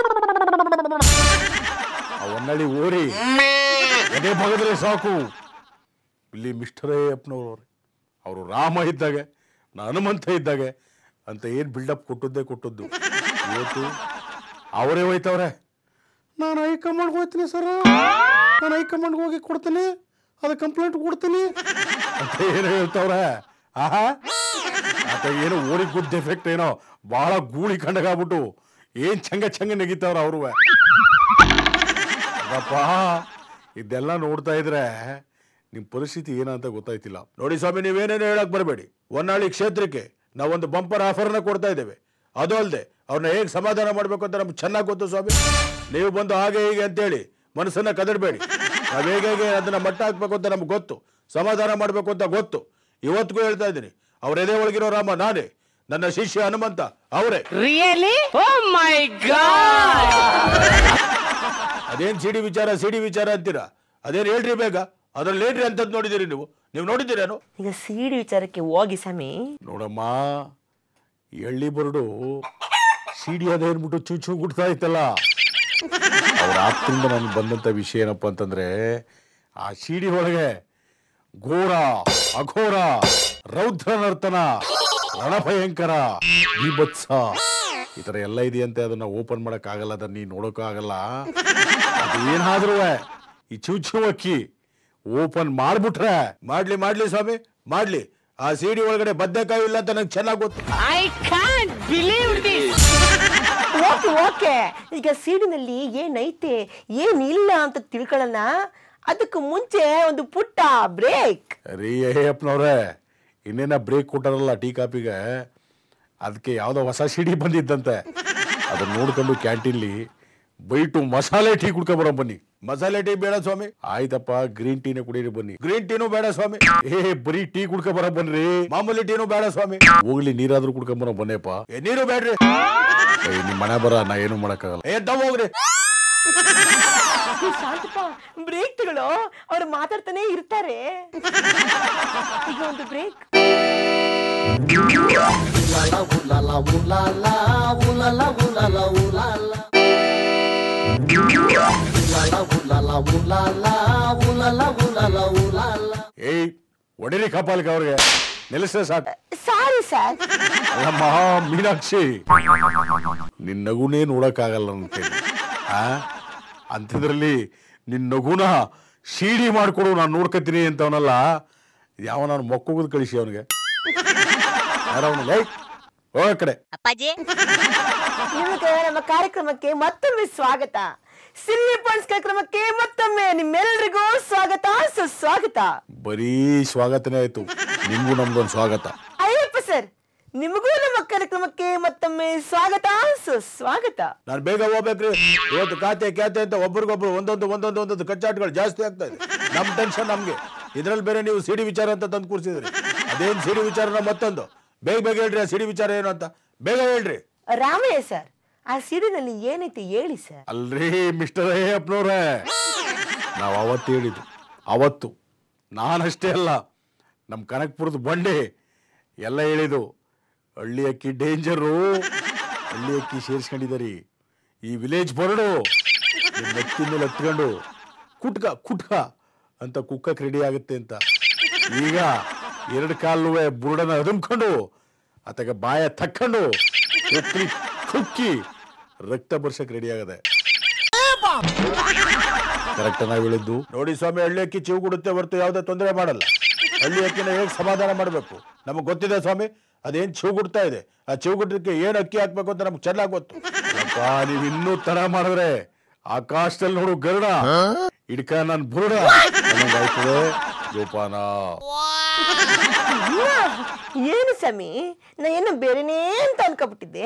ಆ ಹೊನ್ನಳ್ಳಿ ಓರಿ ಎದೆ ಬಗದ್ರೆ ಸಾಕು. ಇಲ್ಲಿ ಮಿಸ್ಟರ್ ಅಯ್ಯಪ್ಪನವ್ರು ಅವರು ರಾಮ ಇದ್ದಾಗೆ, ನಾ ಹನುಮಂತ ಇದ್ದಾಗೆ ಅಂತ ಏನು ಬಿಲ್ಡಪ್ ಕೊಟ್ಟದ್ದು. ಇವತ್ತು ಅವರೇ ಹೋಯ್ತವ್ರೆ, ನಾನು ಹೈಕಮಾಂಡ್ಗೆ ಹೋಗ್ತೀನಿ ಸರ್, ನಾನು ಹೈಕಮಾಂಡ್ಗೆ ಹೋಗಿ ಕೊಡ್ತೀನಿ, ಅದು ಕಂಪ್ಲೇಂಟ್ ಕೊಡ್ತೀನಿ ಅಂತ ಏನು ಹೇಳ್ತವ್ರೆ. ಆಹಾ, ಆತ ಏನು ಓಡಿ ಗುಡ್ ಎಫೆಕ್ಟ್ ಏನೋ ಬಹಳ ಗೂಳಿ ಕಂಡಗಾಗ್ಬಿಟ್ಟು ಏನ್ ಚಂಗ ನೆಗಿತಾವ್ರ ಅವರು. ಅಪ್ಪ, ಇದೆಲ್ಲ ನೋಡ್ತಾ ಇದ್ರೆ ನಿಮ್ ಪರಿಸ್ಥಿತಿ ಏನಂತ ಗೊತ್ತಾಯ್ತಿಲ್ಲ. ನೋಡಿ ಸ್ವಾಮಿ, ನೀವೇನೇನು ಹೇಳಕ್ ಬರಬೇಡಿ. ಹೊನ್ನಾಳಿ ಕ್ಷೇತ್ರಕ್ಕೆ ನಾವೊಂದು ಬಂಪರ್ ಆಫರ್ನ ಕೊಡ್ತಾ ಇದ್ದೇವೆ. ಅದು ಅಲ್ಲದೆ ಅವ್ರನ್ನ ಹೇಗೆ ಸಮಾಧಾನ ಮಾಡ್ಬೇಕು ಅಂತ ನಮ್ಗೆ ಚೆನ್ನಾಗಿ ಗೊತ್ತು ಸ್ವಾಮಿ. ನೀವು ಬಂದು ಹಾಗೆ ಹೀಗೆ ಅಂತೇಳಿ ಮನಸ್ಸನ್ನ ಕದಡಬೇಡಿ. ನಾವ್ ಹೇಗೆ ಅದನ್ನ ಮಟ್ಟ ಹಾಕ್ಬೇಕು ಅಂತ ನಮ್ಗೆ ಗೊತ್ತು, ಸಮಾಧಾನ ಮಾಡ್ಬೇಕು ಅಂತ ಗೊತ್ತು. ಇವತ್ತಿಗೂ ಹೇಳ್ತಾ ಇದ್ದೀನಿ, ಅವ್ರ ಎದೆ ಒಳಗಿರೋ ರಾಮ ನಾನೇ, ನನ್ನ ಶಿಷ್ಯ ಹನುಮಂತ ಅವರೇ. ಅದೇನ್ ಸಿಡಿ ವಿಚಾರ ಅಂತೀರಾ? ಅದೇನ್ ಹೇಳ್ರಿ ಬೇಗ, ಅದ್ರಲ್ಲಿ ಹೇಳ್ರಿ ಅಂತದ್ ನೋಡಿದಿರಿ ನೀವು ನೋಡಿದ್ದೀರೇನು? ಈಗ ಸಿಡಿ ವಿಚಾರಕ್ಕೆ ಹೋಗಿ ಸ್ವಾಮಿ. ನೋಡಮ್ಮ, ಎಳ್ಳಿ ಬರಡು ಸಿಡಿ ಅದೇನ್ಬಿಟ್ಟು ಚೂಚು ಗುಡ್ತಾ ಇತ್ತಲ್ಲ. ಅವ್ರ ಆಪ್ತಿಂದ ನನಗೆ ಬಂದಂತ ವಿಷಯ ಏನಪ್ಪ ಅಂತಂದ್ರೆ, ಆ ಸಿಡಿ ಒಳಗೆ ಘೋರ ಅಘೋರ ರೌದ್ರ ನರ್ತನ ರಣಭಯಂಕರ ಬೀಭತ್ಸ ಈ ತರ ಎಲ್ಲ ಇದೆಯಂತೆ. ಅದನ್ನ ಓಪನ್ ಮಾಡಕ್ ಆಗಲ್ಲ, ಅದನ್ನ ನೀ ನೋಡೋಕ ಆಗಲ್ಲ. ಅದೇನಾದ್ರೂ ಈ ಚೂಚು ಅಕ್ಕಿ ಓಪನ್ ಮಾಡ್ಬಿಟ್ರೆ ಮಾಡ್ಲಿ ಸ್ವಾಮಿ, ಮಾಡ್ಲಿ. ಆ ಸಿಡಿ ಒಳಗಡೆ ಬದ್ನೆಕಾಯಿ ಇಲ್ಲ ಅಂತ ನಂಗೆ ಚೆನ್ನಾಗಿ ಗೊತ್ತು. ಓಕೆ, ಈಗ ಸಿಡಿನಲ್ಲಿ ಏನೈತೆ ಏನಿಲ್ಲ ಅಂತ ತಿಳ್ಕೊಳ್ಳೋಣ. ಅದಕ್ಕೂ ಮುಂಚೆ ಒಂದು ಪುಟ್ಟ ಬ್ರೇಕ್. ರೀ ಅಯ್ಯಪ್ಪನವ್ರೆ, ಇನ್ನೇನ ಬ್ರೇಕ್ ಕೊಟ್ಟಾರಲ್ಲ ಟೀ ಕಾಪಿಗೆ, ಅದಕ್ಕೆ ಯಾವ್ದೋ ಹೊಸ ಸಿಡಿ ಬಂದಿದ್ದಂತೆ. ಅದನ್ನ ನೋಡ್ಕೊಂಡು ಕ್ಯಾಂಟೀನ್ಲಿ ಬೈಟು ಮಸಾಲೆ ಟೀ ಕುಡ್ಕೊಂಬರೋ ಬನ್ನಿ. ಮಸಾಲೆ ಟೀ ಬೇಡ ಸ್ವಾಮಿ. ಆಯ್ತಪ್ಪ, ಗ್ರೀನ್ ಟೀನೇ ಕುಡೀರಿ ಬನ್ನಿ. ಗ್ರೀನ್ ಟೀನು ಬೇಡ ಸ್ವಾಮಿ. ಬರೀ ಟೀ ಕುಡ್ಕೊಂಬರೋ ಬನ್ರಿ. ಮಾಮೂಲಿ ಟೀನು ಬೇಡ ಸ್ವಾಮಿ. ಹೋಗ್ಲಿ, ನೀರಾದ್ರೂ ಕುಡ್ಕೊಂಬರೋ ಬನ್ನೇಪ್ಪ. ನೀರು ಬೇಡ್ರಿ. ನಿಮ್ ಮನೆ ಬರ, ನಾ ಏನು ಮಾಡಕ್ಕಾಗಲ್ಲ. ಹೋಗ್ರಿ. ಶಾಂತಪ್ಪ, ಬ್ರೇಕ್ ತಗೊಳ್ಳೋ, ಅವ್ರು ಮಾತಾಡ್ತಾನೆ ಇರ್ತಾರೆ. ಈಗ ಒಂದು ಬ್ರೇಕ್. ಏಯ್, ಒಡಿರಿ ಕಪಾಲಿಕ ಅವ್ರಿಗೆ ನಿಲ್ಲಿಸ ಸಾಕು. Sorry sir. ಅಲ್ಲಮ್ಮ ಮೀನಾಕ್ಷಿ, ನಿನ್ ನಗುನೇ ನೋಡಕ್ಕಾಗಲ್ಲ ಅಂತೇಳಿ ಅಂಥದ್ರಲ್ಲಿ ನಿನ್ ನಗುನ ಸಿಡಿ ಮಾಡ್ಕೊಡು, ನಾನು ನೋಡ್ಕತೀನಿ ಅಂತವನಲ್ಲ ಯಾವ, ನಾನು ಮೊಕ್ಕೋಗುದು ಕಳಿಸಿ ಅವನಿಗೆ. ಹೋಗ ಕಡೆ. ನಿಮಗೆ ನಮ್ಮ ಕಾರ್ಯಕ್ರಮಕ್ಕೆ ಮತ್ತೊಮ್ಮೆ ಸ್ವಾಗತ. ಸಿಲ್ಲಿ ಪಾಯಿಂಟ್ಸ್ ಕಾರ್ಯಕ್ರಮಕ್ಕೆ ಮತ್ತೊಮ್ಮೆ ನಿಮ್ಮೆಲ್ಲರಿಗೂ ಸ್ವಾಗತ, ಸುಸ್ವಾಗತ. ಬರೀ ಸ್ವಾಗತನೇ ಆಯ್ತು, ನಿಮ್ಗೂ ನಮ್ಗೊಂದು ಸ್ವಾಗತ. ಅಯ್ಯಪ್ಪ ಸರ್, ನಿಮಗೂ ನಮ್ಮ ಕಾರ್ಯಕ್ರಮಕ್ಕೆ ಮತ್ತೊಮ್ಮೆ ಸ್ವಾಗತ, ಸುಸ್ವಾಗತ. ನಾನು ಬೇಗ ಹೋಗ್ಬೇಕ್ರಿ. ಇವತ್ತು ಖಾತೆ ಅಂತ ಒಬ್ರಿಗೊಬ್ರು ಒಂದೊಂದು ಕಚ್ಚಾಟಗಳು ಜಾಸ್ತಿ ಆಗ್ತಾ ಇದೆ. ನಮ್ ಟೆನ್ಷನ್ ನಮ್ಗೆ. ಇದ್ರಲ್ಲಿ ಬೇರೆ ನೀವು ಸಿಡಿ ವಿಚಾರ ಅಂತ ತಂದು ಕೂರಿಸಿದ್ರಿ. ಅದೇನ್ ಸಿಡಿ ವಿಚಾರನ ಮತ್ತೊಂದು. ಬೇಗ ಹೇಳ್ರಿ, ಆ ಸಿಡಿ ವಿಚಾರ ಏನು ಅಂತ ಬೇಗ ಹೇಳ್ರಿ. ರಾಮಯ್ಯ ಸರ್, ಆ ಸಿಡಿನಲ್ಲಿ ಏನೈತಿ ಹೇಳಿ ಸರ್. ಅಲ್ರಿ ಮಿಸ್ಟರ್ ಅಯ್ಯಪ್ಪನವ್ರೆ, ನಾವು ಅವತ್ತು ಹೇಳಿದ್ದು, ಅವತ್ತು ನಾನಷ್ಟೇ ಅಲ್ಲ, ನಮ್ಮ ಕನಕಪುರದ ಬಂಡೆ ಎಲ್ಲ ಹೇಳಿದ್ದು. ಹಳ್ಳಿ ಅಕ್ಕಿ ಡೇಂಜರು, ಹಳ್ಳಿ ಅಕ್ಕಿ ಸೇರಿಸ್ಕೊಂಡಿದ್ದೀರಿ. ಈ ವಿಲೇಜ್ ಬರಡು ನೆತ್ತಿ ಮೇಲೆ ಹತ್ಕೊಂಡು ಕುಟ್ಕ ಅಂತ ಕುಕ್ಕಕ್ಕೆ ರೆಡಿ ಆಗುತ್ತೆ ಅಂತ. ಈಗ 2 ಕಾಲುವೆ ಬುರುಡನ ಅದುಮ್ಕೊಂಡು ಆತಗೆ ಬಾಯ ತಕ್ಕೊಂಡು ಕುಕ್ಕಿ ರಕ್ತ ಬರ್ಸಕ್ ರೆಡಿ ಆಗದೆ. ಕರೆಕ್ಟ್ ನಾವ್ ಹೇಳಿದ್ದು. ನೋಡಿ ಸ್ವಾಮಿ, ಹಳ್ಳಿ ಅಕ್ಕಿ ಚಿವು ಕೊಡುತ್ತೆ ಹೊರತು ಯಾವುದೇ ತೊಂದರೆ ಮಾಡಲ್ಲ. ಹಳ್ಳಿ ಅಕ್ಕಿನ ಹೇಗೆ ಸಮಾಧಾನ ಮಾಡಬೇಕು ನಮಗ್ ಗೊತ್ತಿದೆ ಸ್ವಾಮಿ. ಅದೇನ್ ಚಿವು ಗುಡ್ತಾ ಇದೆ, ಆ ಚಿವು ಗುಡ್ಡಕ್ಕೆ ಏನ್ ಅಕ್ಕಿ ಹಾಕ್ಬೇಕು ಅಂತ ನಮ್ಗೆ ಚೆನ್ನಾಗಿ ಗೊತ್ತು. ನೀವ್ ಇನ್ನೂ ತರ ಮಾಡಿದ್ರೆ ಆಕಾಶದಲ್ಲಿ ನೋಡು ಗರುಡ ಇಡ್ಕ ನನ್ ಬುರುಡ ಆಯ್ತದೆ ಜೋಪಾನ. ಏನು ಸ್ವಾಮಿ, ನಾ ಏನು ಬೇರೆನೇ ಅಂತ ಅನ್ಕೊಬಿಟ್ಟಿದ್ದೆ.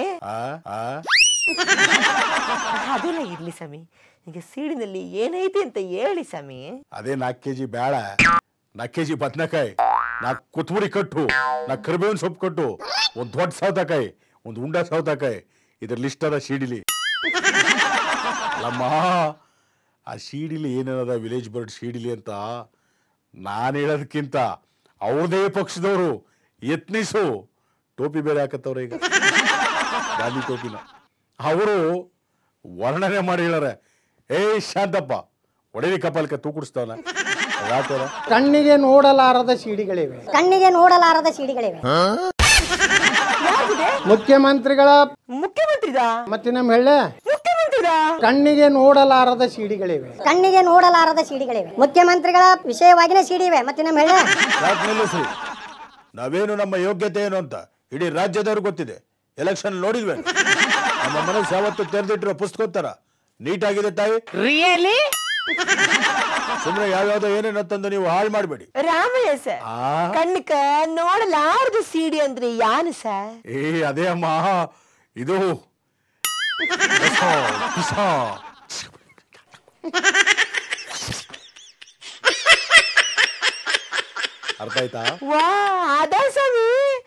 ಅದೆಲ್ಲ ಇರ್ಲಿ ಸ್ವಾಮಿ, ಈಗ ಸೀಡಿನಲ್ಲಿ ಏನೈತಿ ಅಂತ ಹೇಳಿ ಸ್ವಾಮಿ. ಅದೇ 4 kg ಬೇಡ, 4 kg ಬದನೆಕಾಯಿ, 4 ಕೊತ್ತಂಬರಿ ಕಟ್ಟು, 4 ಕರಿಬೇವಿನ ಸೊಪ್ಪು ಕಟ್ಟು, ಒಂದು ದೊಡ್ಡ ಸೌತೆಕಾಯಿ, ಒಂದು ಉಂಡ ಸೌತೆಕಾಯಿ, ಇದ್ರ ಲಿಸ್ಟ್ ಅದ ಸೀಡಿಲಿ. ಅಲ್ಲಮ್ಮ ಆ ಸೀಡಿಲಿ ಏನೇನದ ವಿಲೇಜ್ ಬರ್ಡ್ ಸೀಡಿಲಿ ಅಂತ ನಾನು ಹೇಳೋದಕ್ಕಿಂತ ಅವ್ರದೇ ಪಕ್ಷದವರು ಯತ್ನಿಸು ಟೋಪಿ ಬೇರೆ ಹಾಕತ್ತವ್ರೆ ಈಗ, ಗಾಂಧಿ ಟೋಪಿನ. ಅವರು ವರ್ಣನೆ ಮಾಡಿ ಹೇಳಾರೆ, ಶಾಂತಪ್ಪ ಒಡವಿ ಕಪಾಲಕ್ಕೆ ತೂಕುಡಿಸ್ತಾವನ. ಕಣ್ಣಿಗೆ ನೋಡಲಾರದ ಸಿಡಿಗಳಿವೆ, ಕಣ್ಣಿಗೆ ನೋಡಲಾರದ ಸಿಡಿಗಳಿವೆ. ಮುಖ್ಯಮಂತ್ರಿಗಳ ಮತ್ತೆ ನಮ್ಮ ಹೇಳೆ ಕಣ್ಣಿಗೆ ನೋಡಲಾರದ ಸಿಡಿಗಳಿವೆ, ಕಣ್ಣಿಗೆ ನೋಡಲಾರದ ಸಿಡಿಗಳಿವೆ. ಮುಖ್ಯಮಂತ್ರಿಗಳ ವಿಷಯವಾಗಿನ ಸಿಡಿ ಇವೆ. ಮತ್ತೆ ನಮ್ಮ ಹೇಳೆ ನಾವೇನು ನಮ್ಮ ಯೋಗ್ಯತೆ ಏನು ಅಂತ ಇಡೀ ರಾಜ್ಯದವ್ರು ಗೊತ್ತಿದೆ. ಎಲೆಕ್ಷನ್ ನೋಡಿಲ್ವೇ? ನಮ್ಮ ಮನಸ್ಸು ಯಾವತ್ತು ತೆರೆದಿಟ್ಟಿರೋ ಪುಸ್ತಕ ತರ ನೀಟಾಗಿದೆ ತಾಯಿ. ರಿಯಲಿ ಸುಮ್ಮನೆ ಯಾವ್ಯಾವ್ದೋ ಏನೇನೋ ತಂದು ನೀವು ಹಾಳು ಮಾಡಬೇಡಿ. ರಾಮಯ್ಯ ಸರ್, ಕಣ್ಣಿಕ ನೋಡಲಾರದು ಸಿಡಿ ಅಂದ್ರೆ ಯಾನು ಸರ್? ಅದೇ ಅಮ್ಮ, ಇದು ಅರ್ಥ ಆಯ್ತಾ? ವಾ ಅದ ಸ್ವಾಮಿ.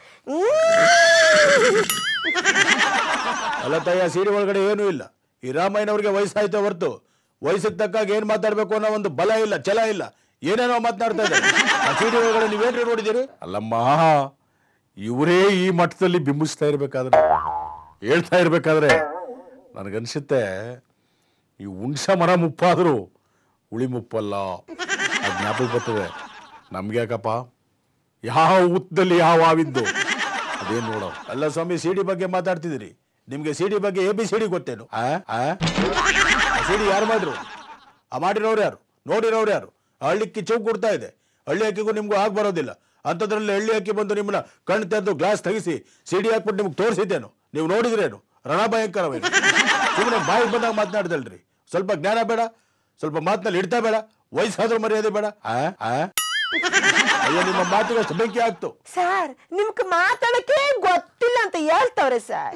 ಅಲ್ಲ ತಾಯಿ, ಆ ಸಿಡಿ ಒಳಗಡೆ ಏನೂ ಇಲ್ಲ. ಈ ರಾಮಯ್ಯನವ್ರಿಗೆ ವಯಸ್ಸಾಯ್ತೋ ಹೊರ್ತು ವಯಸ್ಸಿಗೆ ತಕ್ಕಾಗ ಏನ್ ಮಾತಾಡ್ಬೇಕು ಅನ್ನೋ ಒಂದು ಬಲ ಇಲ್ಲ, ಛಲ ಇಲ್ಲ, ಏನೇನೋ ಮಾತನಾಡ್ತಾ ಇದ್ದಾರೆ. ಆ ಸಿಡಿ ಒಳಗಡೆ ನೀವೇನ್ರಿ ನೋಡಿದಿರಿ? ಅಲ್ಲಮ್ಮ, ಇವರೇ ಈ ಮಟ್ಟದಲ್ಲಿ ಬಿಂಬಿಸ್ತಾ ಇರ್ಬೇಕಾದ್ರೆ, ಹೇಳ್ತಾ ಇರ್ಬೇಕಾದ್ರೆ ನನಗನ್ಸುತ್ತೆ ಈ ಹುಣ್ಸ ಮರ ಮುಪ್ಪಾದ್ರು ಉಳಿ ಮುಪ್ಪಲ್ಲ. ಅದು ಜ್ಞಾಪಕ ಬರ್ತದೆ ನಮ್ಗೆ. ಯಾಕಪ್ಪ, ಯಾವ ಉತ್ತದಲ್ಲಿ ಯಾವ ಹಾವಿದ್ದು ಅದೇನು ನೋಡೋ. ಅಲ್ಲ ಸ್ವಾಮಿ, ಸಿಡಿ ಬಗ್ಗೆ ಮಾತಾಡ್ತಿದ್ದೀರಿ, ನಿಮ್ಗೆ ಸಿಡಿ ಬಗ್ಗೆ ABCD ಗೊತ್ತೇನು? ಸಿಡಿ ಯಾರು ಮಾಡಿದ್ರು? ಆ ಮಾಡಿರೋರು ಯಾರು? ನೋಡಿರೋರು ಯಾರು? ಹಳ್ಳಿ ಕಿಚ್ಚು ಕೊಡ್ತಾ ಇದೆ. ಹಳ್ಳಿ ಅಕ್ಕಿಗೂ ನಿಮ್ಗೂ ಆಗಿ ಬರೋದಿಲ್ಲ. ಅಂಥದ್ರಲ್ಲಿ ಹಳ್ಳಿ ಅಕ್ಕಿ ಬಂದು ನಿಮ್ಮನ್ನ ಕಣ್ಣು ತೆರೆದು ಗ್ಲಾಸ್ ತೆಗಿಸಿ ಸಿಡಿ ಹಾಕ್ಬಿಟ್ಟು ನಿಮ್ಗೆ ತೋರಿಸಿದ್ದೇನು? ನೀವು ನೋಡಿದ್ರೇನು? ರಣಭಯಂಕರವೇನು? ಸುಮ್ಮನೆ ಬಾಯಿಗೆ ಬಂದಾಗ ಮಾತನಾಡ್ದಲ್ರಿ. ಸ್ವಲ್ಪ ಜ್ಞಾನ ಬೇಡ, ಸ್ವಲ್ಪ ಮಾತಿನಲ್ಲಿ ಇಡ್ತಾ ಬೇಡ, ವಯಸ್ಸಾದ್ರೂ ಮರ್ಯಾದೆ ಬೇಡ. ಅಯ್ಯೋ, ನಿಮ್ಮ ಮಾತಿಗೆ ಅಷ್ಟು ಬೆಂಕಿ ಆಗ್ತು ಸರ್. ನಿಮ್ಗೆ ಮಾತಾಡಕ್ಕೆ ಗೊತ್ತಿಲ್ಲ ಅಂತ ಹೇಳ್ತಾವ್ರೆ ಸರ್.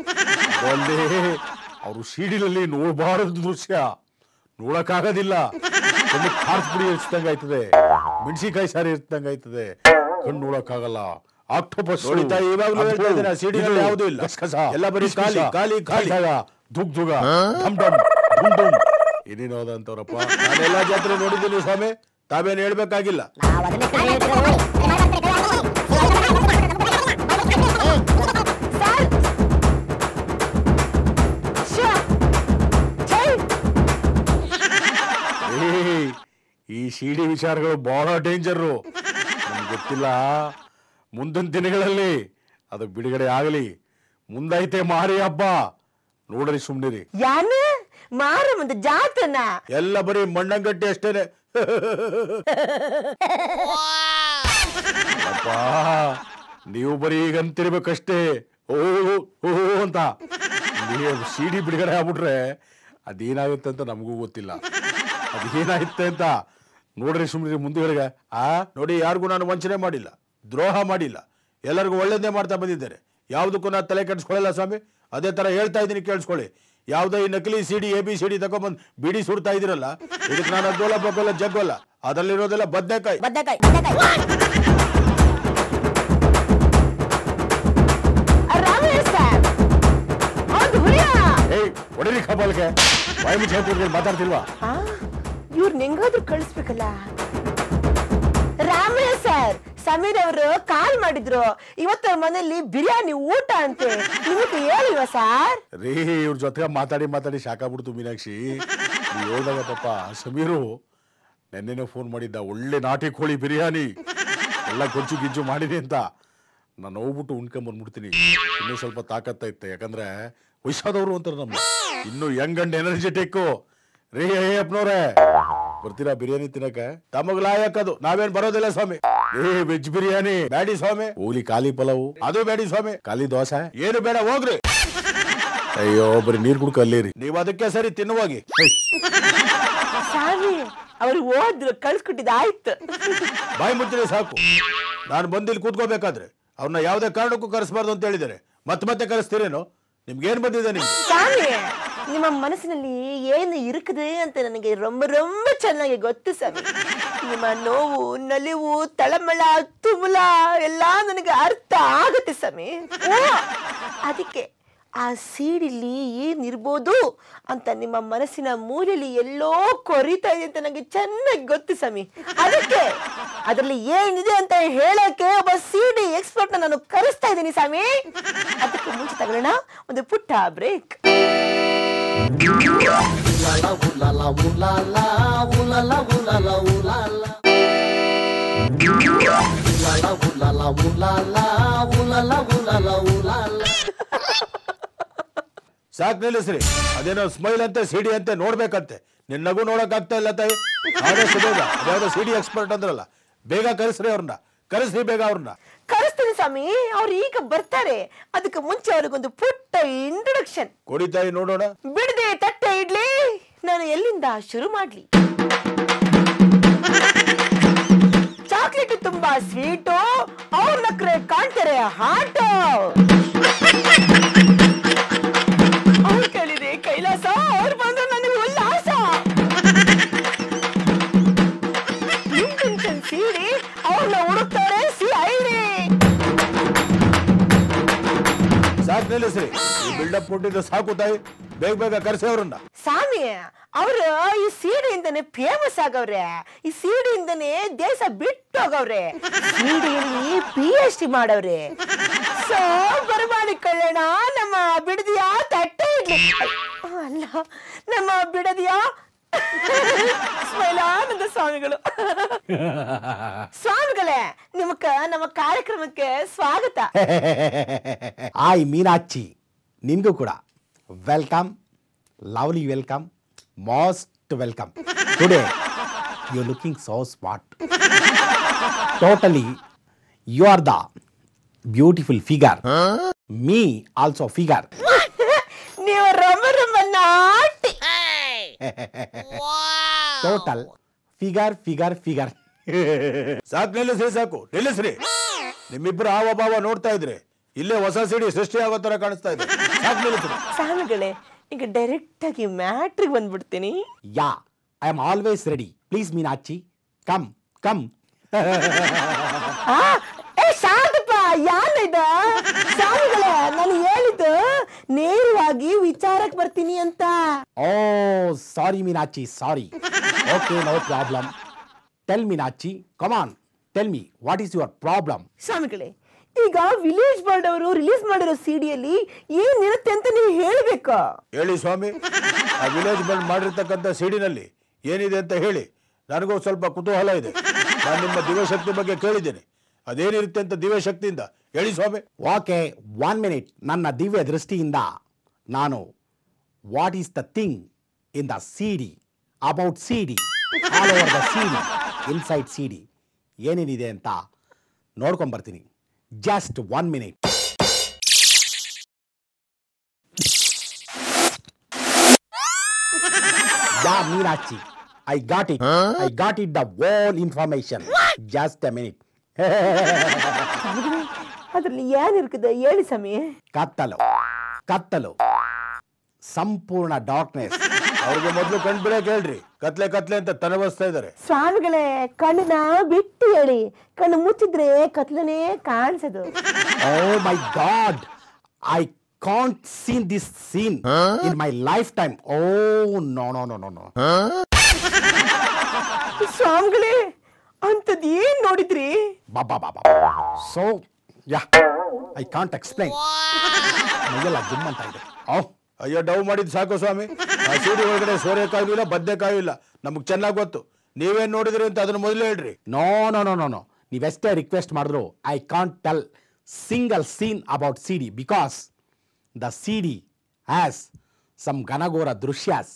ಅವರು ಸಿಡಿಲಲ್ಲಿ ನೋಡಬಾರದು ದೃಶ್ಯ ನೋಡಕ್ಕಾಗೋದಿಲ್ಲ. ಖಾರದ ಪುಡಿ ಇರಿಸಿದಂಗ ಆಯ್ತದೆ, ಮೆಣಸಿಕಾಯಿ ಸಾರಿ ಇರಿಸಿದಂಗ ಆಯ್ತದೆ, ಕಣ್ಣು ನೋಡಕ್ಕಾಗಲ್ಲ. ಆಕ್ಟೋಪಸ್ ಯಾವುದೂ ಇಲ್ಲ, ಎಲ್ಲ ಬರೀ ಖಾಲಿ ಖಾಲಿ ಖಾಲಿ, ದುಗ್ ದುಗ ಢಮ್ ಢಮ್ ಢುಮ್ ಢುಮ್ ಏನೇನೋ ಅದಂತವ್ರಪ್ಪ. ನಾನೆಲ್ಲ ಜಾತ್ರೆ ನೋಡಿದ್ದೀನಿ ಸ್ವಾಮಿ, ತಾವೇನು ಹೇಳ್ಬೇಕಾಗಿಲ್ಲ. ಈ ಸಿಡಿ ವಿಚಾರಗಳು ಬಹಳ ಡೇಂಜರು. ನಮ್ಗೆ ಗೊತ್ತಿಲ್ಲ, ಮುಂದಿನ ದಿನಗಳಲ್ಲಿ ಅದು ಬಿಡುಗಡೆ ಆಗಲಿ. ಮುಂದೈತೆ ಮಾರಿ ಹಬ್ಬ, ನೋಡ್ರಿ ಸುಮ್ನಿರಿ. ಯಾನು ಮಾರಮ್ಮಂದು ಜಾತನ ಎಲ್ಲ ಬರೀ ಮಣ್ಣಂಗಟ್ಟಿ ಅಷ್ಟೇನೆ. ಅಪ್ಪ, ನೀವು ಬರೀ ಈಗ ಅಂತಿರ್ಬೇಕಷ್ಟೇ, ಓ ಅಂತ. ಸಿಡಿ ಬಿಡುಗಡೆ ಆಗ್ಬಿಟ್ರೆ ಅದೇನಾಗುತ್ತೆ ಅಂತ ನಮಗೂ ಗೊತ್ತಿಲ್ಲ. ಅದೇನಾಗುತ್ತೆ ಅಂತ ನೋಡ್ರಿ ಸುಮ್ಮನೆ ಮುಂದೆಗಳಿಗೆ. ನೋಡಿ, ಯಾರಿಗೂ ನಾನು ವಂಚನೆ ಮಾಡಿಲ್ಲ, ದ್ರೋಹ ಮಾಡಿಲ್ಲ, ಎಲ್ಲರಿಗೂ ಒಳ್ಳೇದೇ ಮಾಡ್ತಾ ಬಂದಿದ್ದೇನೆ. ಯಾವುದಕ್ಕೂ ನಾನು ತಲೆ ಕೆಡಿಸ್ಕೊಳ್ಳಲ್ಲ ಸ್ವಾಮಿ. ಅದೇ ತರ ಹೇಳ್ತಾ ಇದ್ದೀನಿ, ಕೇಳಿಸ್ಕೊಳ್ಳಿ. ಯಾವುದೋ ಈ ನಕಲಿ ಸಿಡಿ ABCD ತಗೊಂಡ್ಬಂದು ಬಿಡಿ ಸುಡ್ತಾ ಇದ್ದೀರಲ್ಲ, ಇದಕ್ಕೆ ನಾನು ಅದ್ದೋಲ ಬಗ್ಗೋಲ್ಲ ಜಗ್ಗೋಲ್ಲ. ಅದರಲ್ಲಿರೋದೆಲ್ಲ ಬದನೆಕಾಯಿ. ಹೊಡಿರಿ ಕಬಾಲ್ಗೆ, ಬಾಯಿ ಮುಚ್ಚಿ ಮಾತಾಡ್ತಿಲ್ವಾ? ಇವ್ರು ಹೆಂಗಾದ್ರೂ ಕಳಿಸ್ಬೇಕಲ್ಲ. ರಾಮಯ್ಯ ಸರ್, ಸಮೀರ್ ಅವರು ಕಾಲ್ ಮಾಡಿದ್ರು, ಇವತ್ತು ಮನೆಯಲ್ಲಿ ಬಿರಿಯಾನಿ ಊಟ ಅಂತೆ. ನಿಮಗೆ ಹೇಳಿಲ್ವಾ ಸರ್? ರೀ, ಇವ್ರ ಜೊತೆ ಮಾತಾಡಿ ಮಾತಾಡಿ ಸಾಕಾಗ್ಬಿಡ್ತು ಮೀನಾಕ್ಷಿ. ನೀವು ಹೇಳ್ದಾಗ ಪಾಪ ಸಮೀರು ನೆನ್ನೆನೇ ಫೋನ್ ಮಾಡಿದ್ದ, ಒಳ್ಳೆ ನಾಟಿ ಕೋಳಿ ಬಿರಿಯಾನಿ ಎಲ್ಲ ಗೊಜ್ಜು ಗಿಜ್ಜು ಮಾಡಿದೆ ಅಂತ. ನಾನು ಹೋಗ್ಬಿಟ್ಟು ಉಣ್ಕೊಂಬಂದ್ಬಿಡ್ತೀನಿ. ಇನ್ನೂ ಸ್ವಲ್ಪ ತಾಕತ್ತೈತೆ, ಯಾಕಂದ್ರೆ ವಯಸ್ಸಾದವರು ಅಂತಾರೆ ನಮ್ಮ, ಇನ್ನು ಯಂಗ್ ಅಂಡ್ ಎನರ್ಜೆಟಿಕ್. ರೀ ಅಪ್ಪನವ್ರೆ, ಬರ್ತೀರಾ ಬಿರಿಯಾನಿ ತಿನ್ನಕ? ತಮಗ್ ಲಾಯಕದು, ನಾವೇನ್ ಬರೋದಿಲ್ಲ ಸ್ವಾಮಿ. ವೆಜ್ ಬಿರಿಯಾನಿ ಬ್ಯಾಡಿ ಸ್ವಾಮಿ, ಹೋಗ್ಲಿ ಖಾಲಿ ಪಲಾವು ಅದು ಬೇಡಿ ಸ್ವಾಮಿ, ಖಾಲಿ ದೋಸೆ ಏನು ಬೇಡ, ಹೋಗ್ರಿ. ಅಯ್ಯೋ, ಬರೀ ನೀರ್ ಕುಡ್ಕ ಅಲ್ಲಿರಿ ನೀವು, ಅದಕ್ಕೆ ಸರಿ ತಿನ್ನುವಾಗಿ. ಸ್ವಾಮಿ, ಅವ್ರು ಹೋದ್ರು, ಕಳ್ಸ್ಕೊಟ್ಟಿದ್ದು ಆಯ್ತು. ಬಾಯಿ ಮುಚ್ಚಿದ್ರೆ ಸಾಕು. ನಾನು ಬಂದಿಲ್ಲಿ ಕೂತ್ಕೋಬೇಕಾದ್ರೆ ಅವ್ರನ್ನ ಯಾವುದೇ ಕಾರಣಕ್ಕೂ ಕರೆಸಬಾರ್ದು ಅಂತ ಹೇಳಿದ್ದಾರೆ. ಮತ್ತೆ ಕರೆಸ್ತೀರೇನೋ? ನಿಮ್ಗೇನ್ ಬಂದಿದೆ ನಿಮ್ಗೆ? ಸ್ವಾಮಿ, ನಿಮ್ಮ ಮನಸ್ಸಿನಲ್ಲಿ ಏನು ಇರುತ್ತದೆ ಅಂತ ನನಗೆ ரொம்ப ಚೆನ್ನಾಗಿ ಗೊತ್ತು ಸ್ವಾಮಿ. ನಿಮ್ಮ ನೋವು, ನಲಿವು, ತಳಮಳ, ತುಮುಲ ಎಲ್ಲ ನನಗೆ ಅರ್ಥ ಆಗುತ್ತೆ ಸ್ವಾಮಿ. ಅದಕ್ಕೆ ಆ ಸೀಡಿಲಿ ಏನಿರ್ಬೋದು ಅಂತ ನಿಮ್ಮ ಮನಸ್ಸಿನ ಮೂಲೆಯಲ್ಲಿ ಎಲ್ಲೋ ಕೊರಿತಾ ಇದೆ ಅಂತ ನನಗೆ ಚೆನ್ನಾಗಿ ಗೊತ್ತು ಸ್ವಾಮಿ. ಅದಕ್ಕೆ ಅದರಲ್ಲಿ ಏನಿದೆ ಅಂತ ಹೇಳಕ್ಕೆ ಒಬ್ಬ ಸಿಡಿ ಎಕ್ಸ್ಪರ್ಟ್ ನಾನು ಕರೆಸ್ತಾ ಇದ್ದೀನಿ ಸ್ವಾಮಿ. ಅದಕ್ಕೆ ಮುಂಚೆ ತಗೊಳ್ಳೋಣ ಒಂದು ಪುಟ್ಟ ಬ್ರೇಕ್. ಸಾಕ್ ನಿಲ್ಲಿಸ್ರಿ. ಅದೇನೋ ಸ್ಮೈಲ್ ಅಂತೆ ಸಿಡಿ ಅಂತೆ ನೋಡ್ಬೇಕಂತೆ. ನಿನ್ನಗೂ ನೋಡಕ್ ಆಗ್ತಾ ಇಲ್ಲ ತಾಯಿ. ಆದಷ್ಟು ಬೇಗ ಅದ್ಯಾವುದೋ ಸಿಡಿ ಎಕ್ಸ್ಪರ್ಟ್ ಅಂದ್ರಲ್ಲ, ಬೇಗ ಕರೆಸ್ರಿ ಅವ್ರನ್ನ. ಕರೆಸ್ರಿ ಬೇಗ ಅವ್ರನ್ನ. ಕರೆಸ್ತೀನಿ ಸ್ವಾಮಿ, ಅವ್ರು ಈಗ ಬರ್ತಾರೆ. ಅದಕ್ಕೆ ಮುಂಚೆ ಅವ್ರಿಗೊಂದು ಪುಟ್ಟ ಇಂಟ್ರೊಡಕ್ಷನ್ ಕೊಡಿ ತಾಯಿ, ನೋಡೋಣ. ಬಿಡದೆ ತಟ್ಟೆ ಇಡ್ಲಿ. ನಾನು ಎಲ್ಲಿಂದ ಶುರು ಮಾಡ್ಲಿ? ಚಾಕ್ಲೇಟ್ ತುಂಬಾ ಸ್ವೀಟು, ಅವ್ರ ನಕ್ರೆ ಕಾಣ್ತಾರೆ ಹಾಟು. ಅವ್ರು ಕೇಳಿದೆ ಕೈಲಾಸ, ಅವ್ರು ಬಂದ್ರು ನನಗೆ ಉಲ್ಲಾಸ. ಇಂಟೆನ್ಷನ್ ಸೀಡಿ, ಅವ್ರನ್ನ ಹುಡುಕ್ತಾರೆ CID. ಸಾಕ್ ನಿಲ್ಲಿಸ್ರಿ. ಈ ಬಿಲ್ಡಪ್ ಕೊಟ್ಟಿದ್ದು ಸಾಕು ತಾಯಿ. ಬೇಗ ಬೇಗ ಕರೆಸಿ ಅವ್ರನ್ನ. ಸ್ವಾಮಿ, ಅವರು ಈ ಸೀಡಿಯಿಂದನೇ ಫೇಮಸ್ ಆಗವ್ರೆ. ಈ ಸೀಡಿಯಿಂದನೇ ದೇಶ ಬಿಟ್ಟು ಹೋಗವ್ರೆ. ಸೀಡಿಯಲ್ಲಿ PhD ಮಾಡವ್ರೆ. ಸೊ ಬರಮಾಡಿಕೊಳ್ಳೋಣ ನಮ್ಮ ಬಿಡದಿಯ ತಟ್ಟೆ ಇಡ್ಲಿ. ಅಲ್ಲ, ನಮ್ಮ ಬಿಡದಿಯ ಸ್ಮೈಲಾನಂದ ಸ್ವಾಮಿಗಳು. ಸ್ವಾಮಿಗಳೇ, ನಮ್ಮ ಕಾರ್ಯಕ್ರಮಕ್ಕೆ ಸ್ವಾಗತ. ಹಾಯ್ ಮೀನಾಕ್ಷಿ, ನಿಮಗೂ ಕೂಡ welcome, lovely welcome, most welcome. Today you looking so smart. Totally you are the beautiful figure. Me also figure. ನೀವು ರಮ naughty. Total figure figure figure. ಸಾಕು ನಿಲ್ಲಿಸ್ರಿ, ಸಾಕು ನಿಲ್ಲಿಸ್ರಿ. ನಿಮ್ಮಿಬ್ಬರು ಹಾವ ಭಾವ ನೋಡ್ತಾ ಇದ್ರೆ ಇಲ್ಲೇ ಹೊಸ ಸಿಡಿ ಸೃಷ್ಟಿ ಆಗೋ ತರ ಕಾಣಿಸ್ತಾ ಇದೆ. ಸಾಕು ನಿಲ್ಲಿಸ್ರಿ. ಸ್ವಾಮಿಗಳೇ, ಈಗ ಡೈರೆಕ್ಟ್ ಆಗಿ ಮ್ಯಾಟ್ರಿಗೆ ಬಂದ್ಬಿಡ್ತೀನಿ. Yeah, I am always ready. Please Meenakshi, come come. Shantappa, ಯಾನಿದ? ಸ್ವಾಮಿಗಳೇ, ನಾನು ಹೇಳಿದ್ದು ನೇರವಾಗಿ ವಿಚಾರಕ್ಕೆ ಬರ್ತೀನಿ ಅಂತ. Oh sorry Meenakshi, sorry. Okay, no problem. Tell Meenakshi, come on, tell me what is your problem. ಸ್ವಾಮಿಗಳೇ, ಈಗ ವಿಲೇಜ್ ಬರ್ಡ್ ಅವರು ರಿಲೀಸ್ ಮಾಡಿರೋ ಸಿಡಿಯಲ್ಲಿ ಏನಿರುತ್ತೆ ಅಂತ ನೀವು ಹೇಳ್ಬೇಕು. ಹೇಳಿ ಸ್ವಾಮಿ. ಆ ವಿಲೇಜ್ ಬಂಡ್ ಮಾಡಿರ್ತಕ್ಕಂಥ ಸಿಡಿನಲ್ಲಿ ಏನಿದೆ ಅಂತ ಹೇಳಿ. ನನಗೂ ಸ್ವಲ್ಪ ಕುತೂಹಲ ಇದೆ. ನಾನು ನಿಮ್ಮ ದಿವ್ಯಶಕ್ತಿ ಬಗ್ಗೆ ಕೇಳಿದ್ದೇನೆ. ಅದೇನಿರುತ್ತೆ ಅಂತ ದಿವ್ಯಶಕ್ತಿಯಿಂದ ಹೇಳಿ ಸ್ವಾಮಿ. Okay, 1 minute. ನನ್ನ ದಿವ್ಯ ದೃಷ್ಟಿಯಿಂದ ನಾನು what is the thing in the CD, about CD, all over the CD, inside CD ಏನೇನಿದೆ ಅಂತ ನೋಡ್ಕೊಂಬರ್ತೀನಿ. Just 1 minute. Yeah, Meenakshi, I got it. I got it, the whole information. Just a minute. ಅದ್ರಲ್ಲಿ ಏನಿರ್ತದೆ ಹೇಳಿ ಸ್ವಾಮಿ. ಕತ್ತಲು, ಕತ್ತಲು, ಸಂಪೂರ್ಣ ಡಾರ್ಕ್ನೆಸ್. ಅವ್ರಿಗೆ ಮೊದಲು ಕಣ್ ಬಿಡಕ್ಕೆ ಹೇಳ್ರಿ. ಕತ್ಲೆ ಕತ್ಲೆ ಅಂತ ತನವಸ್ತಾ ಇದ್ದಾರೆ. ಸ್ವಾಮಿಗಳೇ, ಕಣ್ಣನ್ನ ಬಿಟ್ಟು ಹೇಳಿ. ಕಣ್ಣು ಮುಚ್ಚಿದ್ರೆ ಕತ್ಲನೇ ಕಾಣಿಸೋದು. Oh my God, I can't see this scene in my lifetime. Oh no no no no no. ಸ್ವಾಮಿಗಳೇ, ಅಂತದ್ ಏನ್ ನೋಡಿದ್ರಿ? Baba baba. So yeah, I can't explain. ಮೈಯೆಲ್ಲ ಜುಮ್ ಅಂತ ಇದೆ. Oh. ಅಯ್ಯೋ, ಡವ್ ಮಾಡಿದ್ ಸಾಕು ಸ್ವಾಮಿ. ಆ ಸೀಡಿ ಒಳಗಡೆ ಸೋರೆಕಾಯಿ ಇಲ್ಲ, ಬದನೆಕಾಯಿ ಇಲ್ಲ. ನಮಗ್ ಚೆನ್ನಾಗಿ ಗೊತ್ತು. ನೀವೇನ್ ನೋಡಿದ್ರಿ ಅಂತ ಅದನ್ನ ಮೊದಲೇ ಹೇಳ್ರಿ. No no no no no, ನೀವೆಷ್ಟೇ ರಿಕ್ವೆಸ್ಟ್ ಮಾಡಿದ್ರು I can't tell single scene about CD because the CD has some ಘನಘೋರ ದೃಶ್ಯಾಸ್.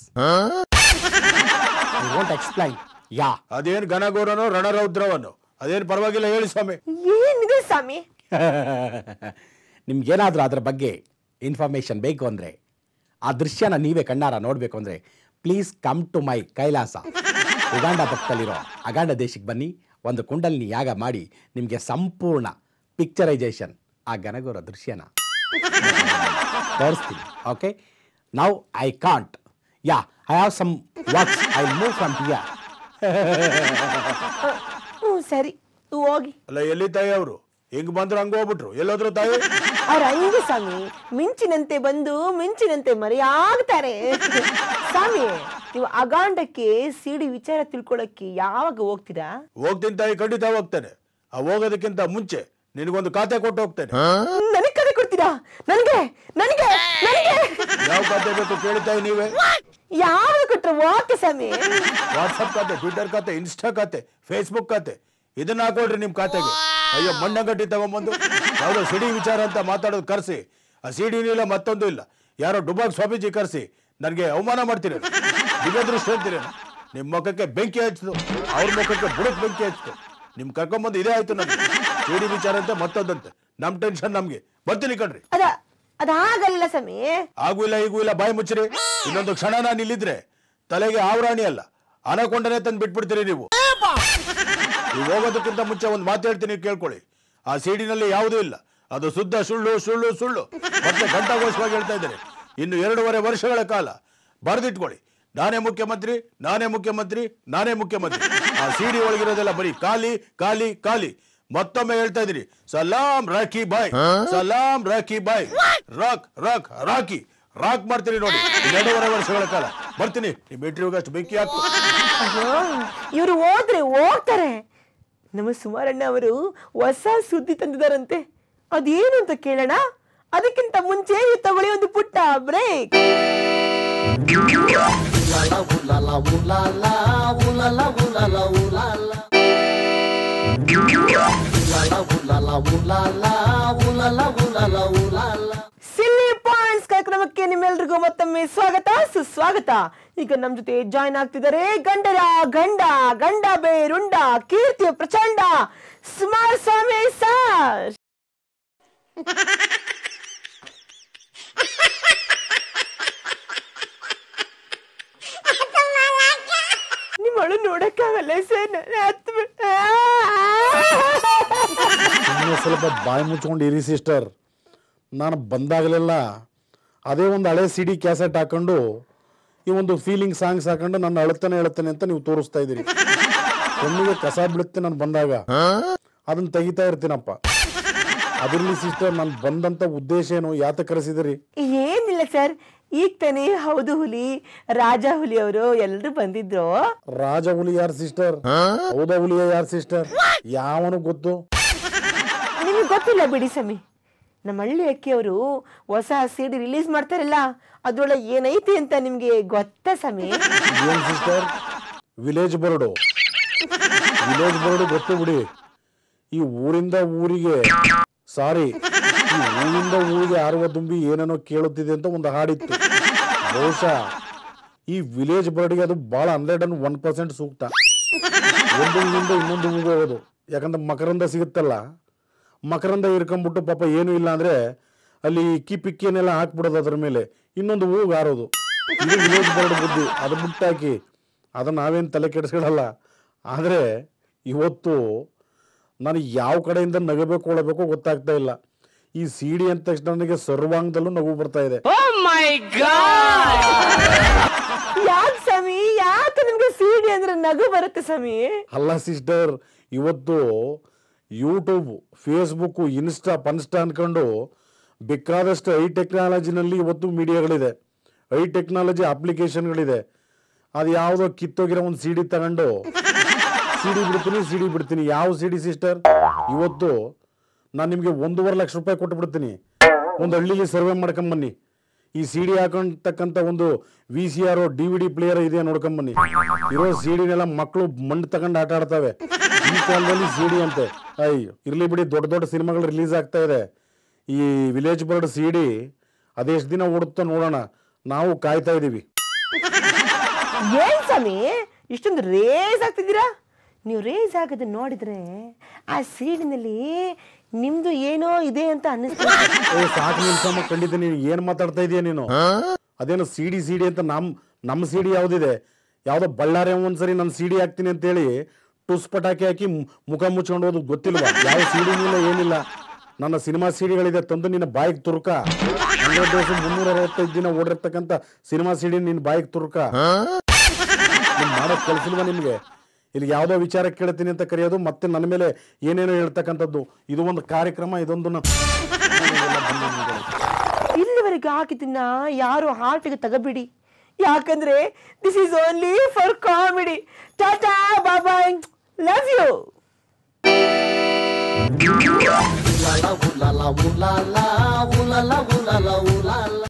I want explain. ಯಾ, ಅದೇನ್ ಘನಘೋರನೋ ರಣರೌದ್ರವನೋ ಅದೇನ್ ಪರವಾಗಿಲ್ಲ, ಹೇಳಿ ಸ್ವಾಮಿ. ಏನಿದೆ ಸ್ವಾಮಿ? ನಿಮ್ಗೇನಾದ್ರೂ ಅದ್ರ ಬಗ್ಗೆ ಇನ್ಫಾರ್ಮೇಶನ್ ಬೇಕು ಅಂದರೆ, ಆ ದೃಶ್ಯನ ನೀವೇ ಕಣ್ಣಾರ ನೋಡಬೇಕು ಅಂದರೆ please come to my Kailasa. Uganda ಪಕ್ಕದಲ್ಲಿರೋ ಅಗಾಂಡ ದೇಶಕ್ಕೆ ಬನ್ನಿ. ಒಂದು ಕುಂಡಲಿನಿ ಯಾಗ ಮಾಡಿ ನಿಮಗೆ ಸಂಪೂರ್ಣ ಪಿಕ್ಚರೈಸೇಷನ್ ಆ ಘನಘೋರ ದೃಶ್ಯನ ತೋರಿಸ್ತೀನಿ. Okay, now I can't. Yeah, I have some works. I move from here ಸರಿ ಹೋಗಿ. ಅಲ್ಲ ಎಲ್ಲಿ ತಾಯಿ ಅವರು? ಹಿಂಗ್ ಬಂದ್ರು ಹಂಗ ಹೋಗ್ಬಿಟ್ರು, ಎಲ್ಲೋದ್ರು ತಾಯಿ? ಅವ್ರ ಹಂಗೆ ಸ್ವಾಮಿ, ಮಿಂಚಿನಂತೆ ಬಂದು ಮಿಂಚಿನಂತೆ ಮರೆಯಾಗ್ತಾರೆ. ಸ್ವಾಮಿ, ನೀವು ಅಗಾಂಡಕ್ಕೆ ಸಿಡಿ ವಿಚಾರ ತಿಳ್ಕೊಳಕ್ಕೆ ಯಾವಾಗ ಹೋಗ್ತೀರಾ? ಹೋಗ್ತೀನಿ ತಾಯಿ, ಖಂಡಿತ ಹೋಗ್ತೇನೆ. ಆ ಹೋಗೋದಕ್ಕಿಂತ ಮುಂಚೆ ನಿನಗೊಂದು ಖಾತೆ ಕೊಟ್ಟು ಹೋಗ್ತೇನೆ. ನನಗೆ ಖಾತೆ ಕೊಡ್ತೀರಾ? ನನಗೆ ನನಗೆ ನನಗೆ ಯಾವ ಖಾತೆ ಬೇಕು ಕೇಳ್ತಾಯಿ ನೀವೇ? ಯಾವ್ದು ಕೊಟ್ರೆ ಓಕೆ ಸ್ವಾಮಿ. ವಾಟ್ಸಪ್ ಖಾತೆ, ಟ್ವಿಟರ್ ಖಾತೆ, ಇನ್ಸ್ಟಾ ಖಾತೆ, ಫೇಸ್ಬುಕ್ ಖಾತೆ, ಇದನ್ನ ಹಾಕೊಳ್ರಿ ನಿಮ್ ಖಾತೆಗೆ. ಅಯ್ಯೋ ಮಣ್ಣ ಗಟ್ಟಿ ತಗೊಂಬಂದು ಯಾವ್ದೋ ಸಿಡಿ ವಿಚಾರ ಅಂತ ಮಾತಾಡೋದು ಕರ್ಸಿ, ಆ ಸಿಡಿನೂ ಇಲ್ಲ ಮತ್ತೊಂದು ಇಲ್ಲ, ಯಾರೋ ಡುಬಾಗ್ ಸ್ವಾಮೀಜಿ ಕರ್ಸಿ ನನಗೆ ಅವಮಾನ ಮಾಡ್ತೀರ, ದಿವ್ಯದೃಷ್ಟಿ ಅಂತೀರ. ನಿಮ್ ಮುಖಕ್ಕೆ ಬೆಂಕಿ ಹಚ್ಚಿತು, ಅವ್ರ ಮುಖಕ್ಕೆ ಬುಡಕ್ ಬೆಂಕಿ ಹಚ್ಚಿತು. ನಿಮ್ ಕರ್ಕೊಂಬಂದು ಇದೇ ಆಯ್ತು ನಮ್ಗೆ. ಸಿಡಿ ವಿಚಾರ ಅಂತ ಮತ್ತೊಂದಂತೆ, ನಮ್ ಟೆನ್ಷನ್ ನಮ್ಗೆ. ಬರ್ತೀನಿ ಕಣ್ರಿ. ಅದಾಗಲ್ಲ ಸ್ವಾಮಿ. ಆಗೂ ಇಲ್ಲ ಈಗೂ ಇಲ್ಲ, ಬಾಯಿ ಮುಚ್ಚಿರಿ. ಇನ್ನೊಂದು ಕ್ಷಣ ನಾನು ಇಲ್ಲಿದ್ರೆ ತಲೆಗೆ ಆವರಾಣಿ ಅಲ್ಲ ಅನಕೊಂಡನೆ ತಂದು ಬಿಟ್ಬಿಡ್ತೀರಿ ನೀವು. ನೀವು ಹೋಗೋದಕ್ಕಿಂತ ಮುಂಚೆ ಒಂದು ಮಾತು ಹೇಳ್ತೀನಿ, ಕೇಳ್ಕೊಳ್ಳಿ. ಆ ಸಿಡಿನಲ್ಲಿ ಯಾವುದೂ ಇಲ್ಲ, ಅದು ಶುದ್ಧ ಸುಳ್ಳು ಸುಳ್ಳು ಸುಳ್ಳು. ಮತ್ತೆ ಘಂಟಾಘೋಷವಾಗಿ ಹೇಳ್ತಾ ಇದ್ದಾರೆ. ಇನ್ನು 2.5 ವರ್ಷಗಳ ಕಾಲ ಬರೆದಿಟ್ಕೊಳ್ಳಿ, ನಾನೇ ಮುಖ್ಯಮಂತ್ರಿ, ನಾನೇ ಮುಖ್ಯಮಂತ್ರಿ, ನಾನೇ ಮುಖ್ಯಮಂತ್ರಿ. ಆ ಸಿಡಿ ಒಳಗಿರೋದೆಲ್ಲ ಬರೀ ಖಾಲಿ ಖಾಲಿ ಖಾಲಿ. ಮತ್ತೊಮ್ಮೆ ಹೇಳ್ತಾ ಇದ್ದೀರಿ, ಸಲಾಂ ರಾಖಿ ಬಾಯ್, ಸಲಾಂ ರಾಖಿ ಬಾಯ್. ರಾಕ್ ರಾಕ್ ರಾಕಿ ರಾಕ್ ಮಾಡ್ತೀನಿ ನೋಡಿ 2.5 ವರ್ಷಗಳ ಕಾಲ. ಬರ್ತೀನಿ, ನಿಮ್ ಇಂಟರ್ವ್ಯೂಗೆ ಅಷ್ಟು ಬೆಂಕಿ ಹಾಕ್ತು. ಇವರು ಹೋದ್ರೆ ಹೋಗ್ತಾರೆ. ನಮ್ಮ ಸುಮಾರಣ್ಣ ಅವರು ಹೊಸ ಸುದ್ದಿ ತಂದಿದಾರಂತೆ, ಅದೇನು ಅಂತ ಕೇಳೋಣ. ಅದಕ್ಕಿಂತ ಮುಂಚೆ ತಗೊಳ್ಳಿ ಒಂದು ಪುಟ್ಟ ಬ್ರೇಕ್. ಸಿಲ್ಲಿ ಪಾಯಿಂಟ್ಸ್ ಕಾರ್ಯಕ್ರಮಕ್ಕೆ ನಿಮ್ಮೆಲ್ರಿಗೂ ಮತ್ತೊಮ್ಮೆ ಸ್ವಾಗತ ಸುಸ್ವಾಗತ. ಈಗ ನಮ್ ಜೊತೆ ಜಾಯ್ನ್ ಆಗ್ತಿದ್ದಾರೆ ಗಂಡರ ಗಂಡ, ಗಂಡ ಬೇರುಂಡ, ಕೀರ್ತಿಯ ಪ್ರಚಂಡ, ಸುಮಾರ್ ಸ್ವಾಮಿ ಸರ್. ನಿಮ್ಮಳು ನೋಡಕ್ಕಾಗಲ್ಲ ಸರ್. ಸ್ವಲ್ಪ ಬಾಯಿ ಮುಚ್ಕೊಂಡು ಇರಿ ಸಿಸ್ಟರ್. ನಾನು ಬಂದಾಗಲೆಲ್ಲ ಅದೇ ಒಂದು ಹಳೆ ಸಿಡಿ ಕ್ಯಾಸೆಟ್ ಹಾಕೊಂಡು ಈ ಒಂದು ಫೀಲಿಂಗ್ ಸಾಂಗ್ಸ್ ಹಾಕೊಂಡು ನಾನು ಅಳುತ್ತಾನೆ ಅಂತ ನೀವು ತೋರಿಸ್ತಾ ಇದ್ದೀರಿ. ಕಣ್ಣಿಗೆ ಕಸ ಬೀಳುತ್ತೆ ನಾನು ಬಂದಾಗ, ಅದನ್ನ ತೆಗಿತಾ ಇರ್ತೀನಪ್ಪ. ಅದ್ರಲ್ಲಿ ಸಿಸ್ಟರ್ ನಾನು ಬಂದಂತ ಉದ್ದೇಶ ಏನು, ಯಾತ ಕರೆಸಿದಿರಿ? ಏನಿಲ್ಲ ಸರ್, ಈಗ ತಾನೇ ಹೌದು ಹುಲಿ, ರಾಜ ಹುಲಿ ಅವರು ಎಲ್ಲರೂ ಬಂದಿದ್ರು. ರಾಜ ಹುಲಿ ಯಾರು ಸಿಸ್ಟರ್? ಹೌದ ಹುಲಿಯ ಯಾರು ಸಿಸ್ಟರ್? ಯಾವನು ಗೊತ್ತು? ನಿಮಗೆ ಗೊತ್ತಿಲ್ಲ ಬಿಡಿ ಸಮಿ. ನಮ್ಮ ಹಳ್ಳಿ ಅಕ್ಕಿ ಅವರು ಹೊಸ ಸಿಡಿ ರಿಲೀಸ್ ಮಾಡ್ತಾರಲ್ಲ, ಅದ್ರೊಳಗೆ ಏನೈತಿ ಅಂತ ನಿಮ್ಗೆ ಗೊತ್ತಾ ಸಮಿ? ಏನ್ sister? Village bird. Village bird ಗೊತ್ತು ಬಿಡಿ. ಈ ಊರಿಂದ ಊರಿಗೆ ಸಾರಿ ಈ ಊರಿಂದ ಊರಿಗೆ ಹಾರುವ ದುಂಬಿ ಏನೇನೋ ಕೇಳುತ್ತಿದೆ ಅಂತ ಒಂದು ಹಾಡಿತ್ತು. ಬಹುಶಃ ಈ ವಿಲೇಜ್ ಬರ್ಡ್ಗೆ ಅದು ಬಹಳ 101% ಸೂಕ್ತ. ಒಂದೊಂದಿಂದ ಇನ್ನೊಂದು ಹೂವು ಹೋಗೋದು. ಯಾಕಂದ್ರೆ ಮಕರಂದ ಸಿಗುತ್ತಲ್ಲ, ಮಕರಂದ ಇರ್ಕೊಂಡ್ಬಿಟ್ಟು ಪಾಪ ಏನೂ ಇಲ್ಲ ಅಂದ್ರೆ ಅಲ್ಲಿ ಇಕ್ಕಿ ಪಿಕ್ಕಿಯನ್ನೆಲ್ಲ ಹಾಕ್ಬಿಡೋದು ಅದ್ರ ಮೇಲೆ, ಇನ್ನೊಂದು ಹೂವು ಹಾರೋದು. ಇದು ವಿಲೇಜ್ ಬರ್ಡ್ ಬುದ್ಧಿ. ಅದು ಬಿಟ್ಟಾಕಿ ಅದನ್ನ ನಾವೇನು ತಲೆ ಕೆಡಿಸ್ಕೊಳ್ಳಲ್ಲ. ಆದರೆ ಇವತ್ತು ನಾನು ಯಾವ ಕಡೆಯಿಂದ ನಗಬೇಕು ಒಳಬೇಕು ಗೊತ್ತಾಗ್ತಾ ಇಲ್ಲ. ಈ ಸಿಡಿ ಅಂದ ತಕ್ಷಣ ನನಗೆ ಸರ್ವಾಂಗದಲ್ಲೂ ನಗು ಬರ್ತಾ ಇದೆ. ಯಾಕೆ ಸಮಿ, ಯಾಕೆ ನಿಮ್ಗೆ ಸಿಡಿ ಅಂದ್ರೆ ನಗು ಬರುತ್ತೆ ಸಮಿ? ಅಲ್ಲ ಸಿಸ್ಟರ್, ಇವತ್ತು ಯೂಟ್ಯೂಬ್, ಫೇಸ್ಬುಕ್, ಇನ್ಸ್ಟಾ ಪನ್ಸ್ಟಾ ಅನ್ಕೊಂಡು ಬೇಕಾದಷ್ಟು ಐ ಟೆಕ್ನಾಲಜಿನಲ್ಲಿ ಇವತ್ತು ಮೀಡಿಯಾಗಳಿದೆ, ಐ ಟೆಕ್ನಾಲಜಿ ಅಪ್ಲಿಕೇಶನ್ಗಳಿದೆ. ಅದು ಯಾವುದೋ ಕಿತ್ತೋಗಿರೋ ಒಂದು ಸಿಡಿ ತಗೊಂಡು ಸಿಡಿ ಬಿಡ್ತೀನಿ. ಯಾವ ಸಿಡಿ ಸಿಸ್ಟರ್? ಇವತ್ತು ನಾನು ನಿಮಗೆ 1.5 ಲಕ್ಷ ರೂಪಾಯಿ ಕೊಟ್ಟು ಬಿಡ್ತೀನಿ. ಒಂದು ಹಳ್ಳಿಲಿ ಸರ್ವೆ ಮಾಡ್ಕೊಂಬನ್ನಿ. ಈ ಸಿಡಿ ಹಾಕೊಂಡ್ತಕ್ಕಂಥ ಒಂದು VCR DVD ಪ್ಲೇಯರ್ ಇದೆ ನೋಡ್ಕೊಂಬನ್ನಿ. ಇರೋ ಸಿಡಿನೆಲ್ಲ ಮಕ್ಕಳು ಮಣ್ಣು ತಗೊಂಡು ಆಟ ಆಡ್ತವೆ. ಈ ಕಾಲದಲ್ಲಿ ಸಿಡಿ ಅಂತೆ. ಅಯ್ಯೋ ಇರ್ಲಿ ಬಿಡಿ, ದೊಡ್ಡ ದೊಡ್ಡ ಸಿನಿಮಾಗಳು ರಿಲೀಸ್ ಆಗ್ತಾ ಇದೆ. ಈ ವಿಲೇಜ್ ಬರ್ಡ್ ಸಿಡಿ ಅದೆಷ್ಟು ದಿನ ಓಡುತ್ತೋ ನೋಡೋಣ, ನಾವು ಕಾಯ್ತಾ ಇದೀವಿ. ಏನ್ ಸಮಿ ಇಷ್ಟೊಂದು ರೇಸ್ ಆಗ್ತಿದ್ದೀರಾ? ನೀವು ರೇಸ್ ಆಗೋದನ್ನ ನೋಡಿದ್ರೆ ಆ ಸಿಡಿನಲ್ಲಿ ನಿಮ್ದು ಏನೋ ಇದೆ ಅಂತ ಅನ್ನಿಸ್ತಾ. ಸಾಕು ನಿಲ್ಸಮ್ಮ, ಖಂಡಿತ ನೀನು ಏನ್ ಮಾತಾಡ್ತಾ ಇದೀಯ ನೀನು? ಅದೇನೋ ಸಿಡಿ ಅಂತ ನಮ್ಮ ಸಿಡಿ ಯಾವ್ದಿದೆ? ಯಾವ್ದೋ ಬಳ್ಳಾರಿ ಒಂದ್ಸರಿ ನಾನು ಸಿಡಿ ಹಾಕ್ತೀನಿ ಅಂತ ಹೇಳಿ ಟುಸ್ ಪಟಾಕಿ ಹಾಕಿ ಮುಖ ಮುಚ್ಕೊಂಡು ಹೋದ್ ಗೊತ್ತಿಲ್ವಾ? ಯಾವ ಸಿಡಿನಿಲ್ಲ ಏನಿಲ್ಲ. ನನ್ನ ಸಿನಿಮಾ ಸಿಡಿಗಳಿದೆ, ತಂದು ನಿನ್ನ ಬಾಯಿಗೆ ತುರ್ಕ. 100 ದಿವಸ 365 ದಿನ ಓಡಿರ್ತಕ್ಕಂಥ ಸಿನಿಮಾ ಸಿಡಿ ನಿನ್ನ ಬಾಯಿಗೆ ತುರ್ಕ. ಮಾಡೋಕ್ ಕಳ್ಸಿಲ್ವಾ ನಿಮ್ಗೆ? ಇಲ್ಲಿ ಯಾವುದೋ ವಿಚಾರ ಕೇಳ್ತೀನಿ ಅಂತ ಕರೆಯೋದು, ಮತ್ತೆ ನನ್ನ ಮೇಲೆ ಏನೇನೋ ಹೇಳ್ತಕ್ಕಂಥದ್ದು. ಇದು ಒಂದು ಕಾರ್ಯಕ್ರಮ, ಇದೊಂದು ಇಲ್ಲಿವರೆಗೆ ಹಾಕಿದ್ದನ್ನ ಯಾರು ಹಾರ್ಟಿಗೆ ತಗಬಿಡಿ, ಯಾಕಂದ್ರೆ this is only for comedy. Tata bye, love you.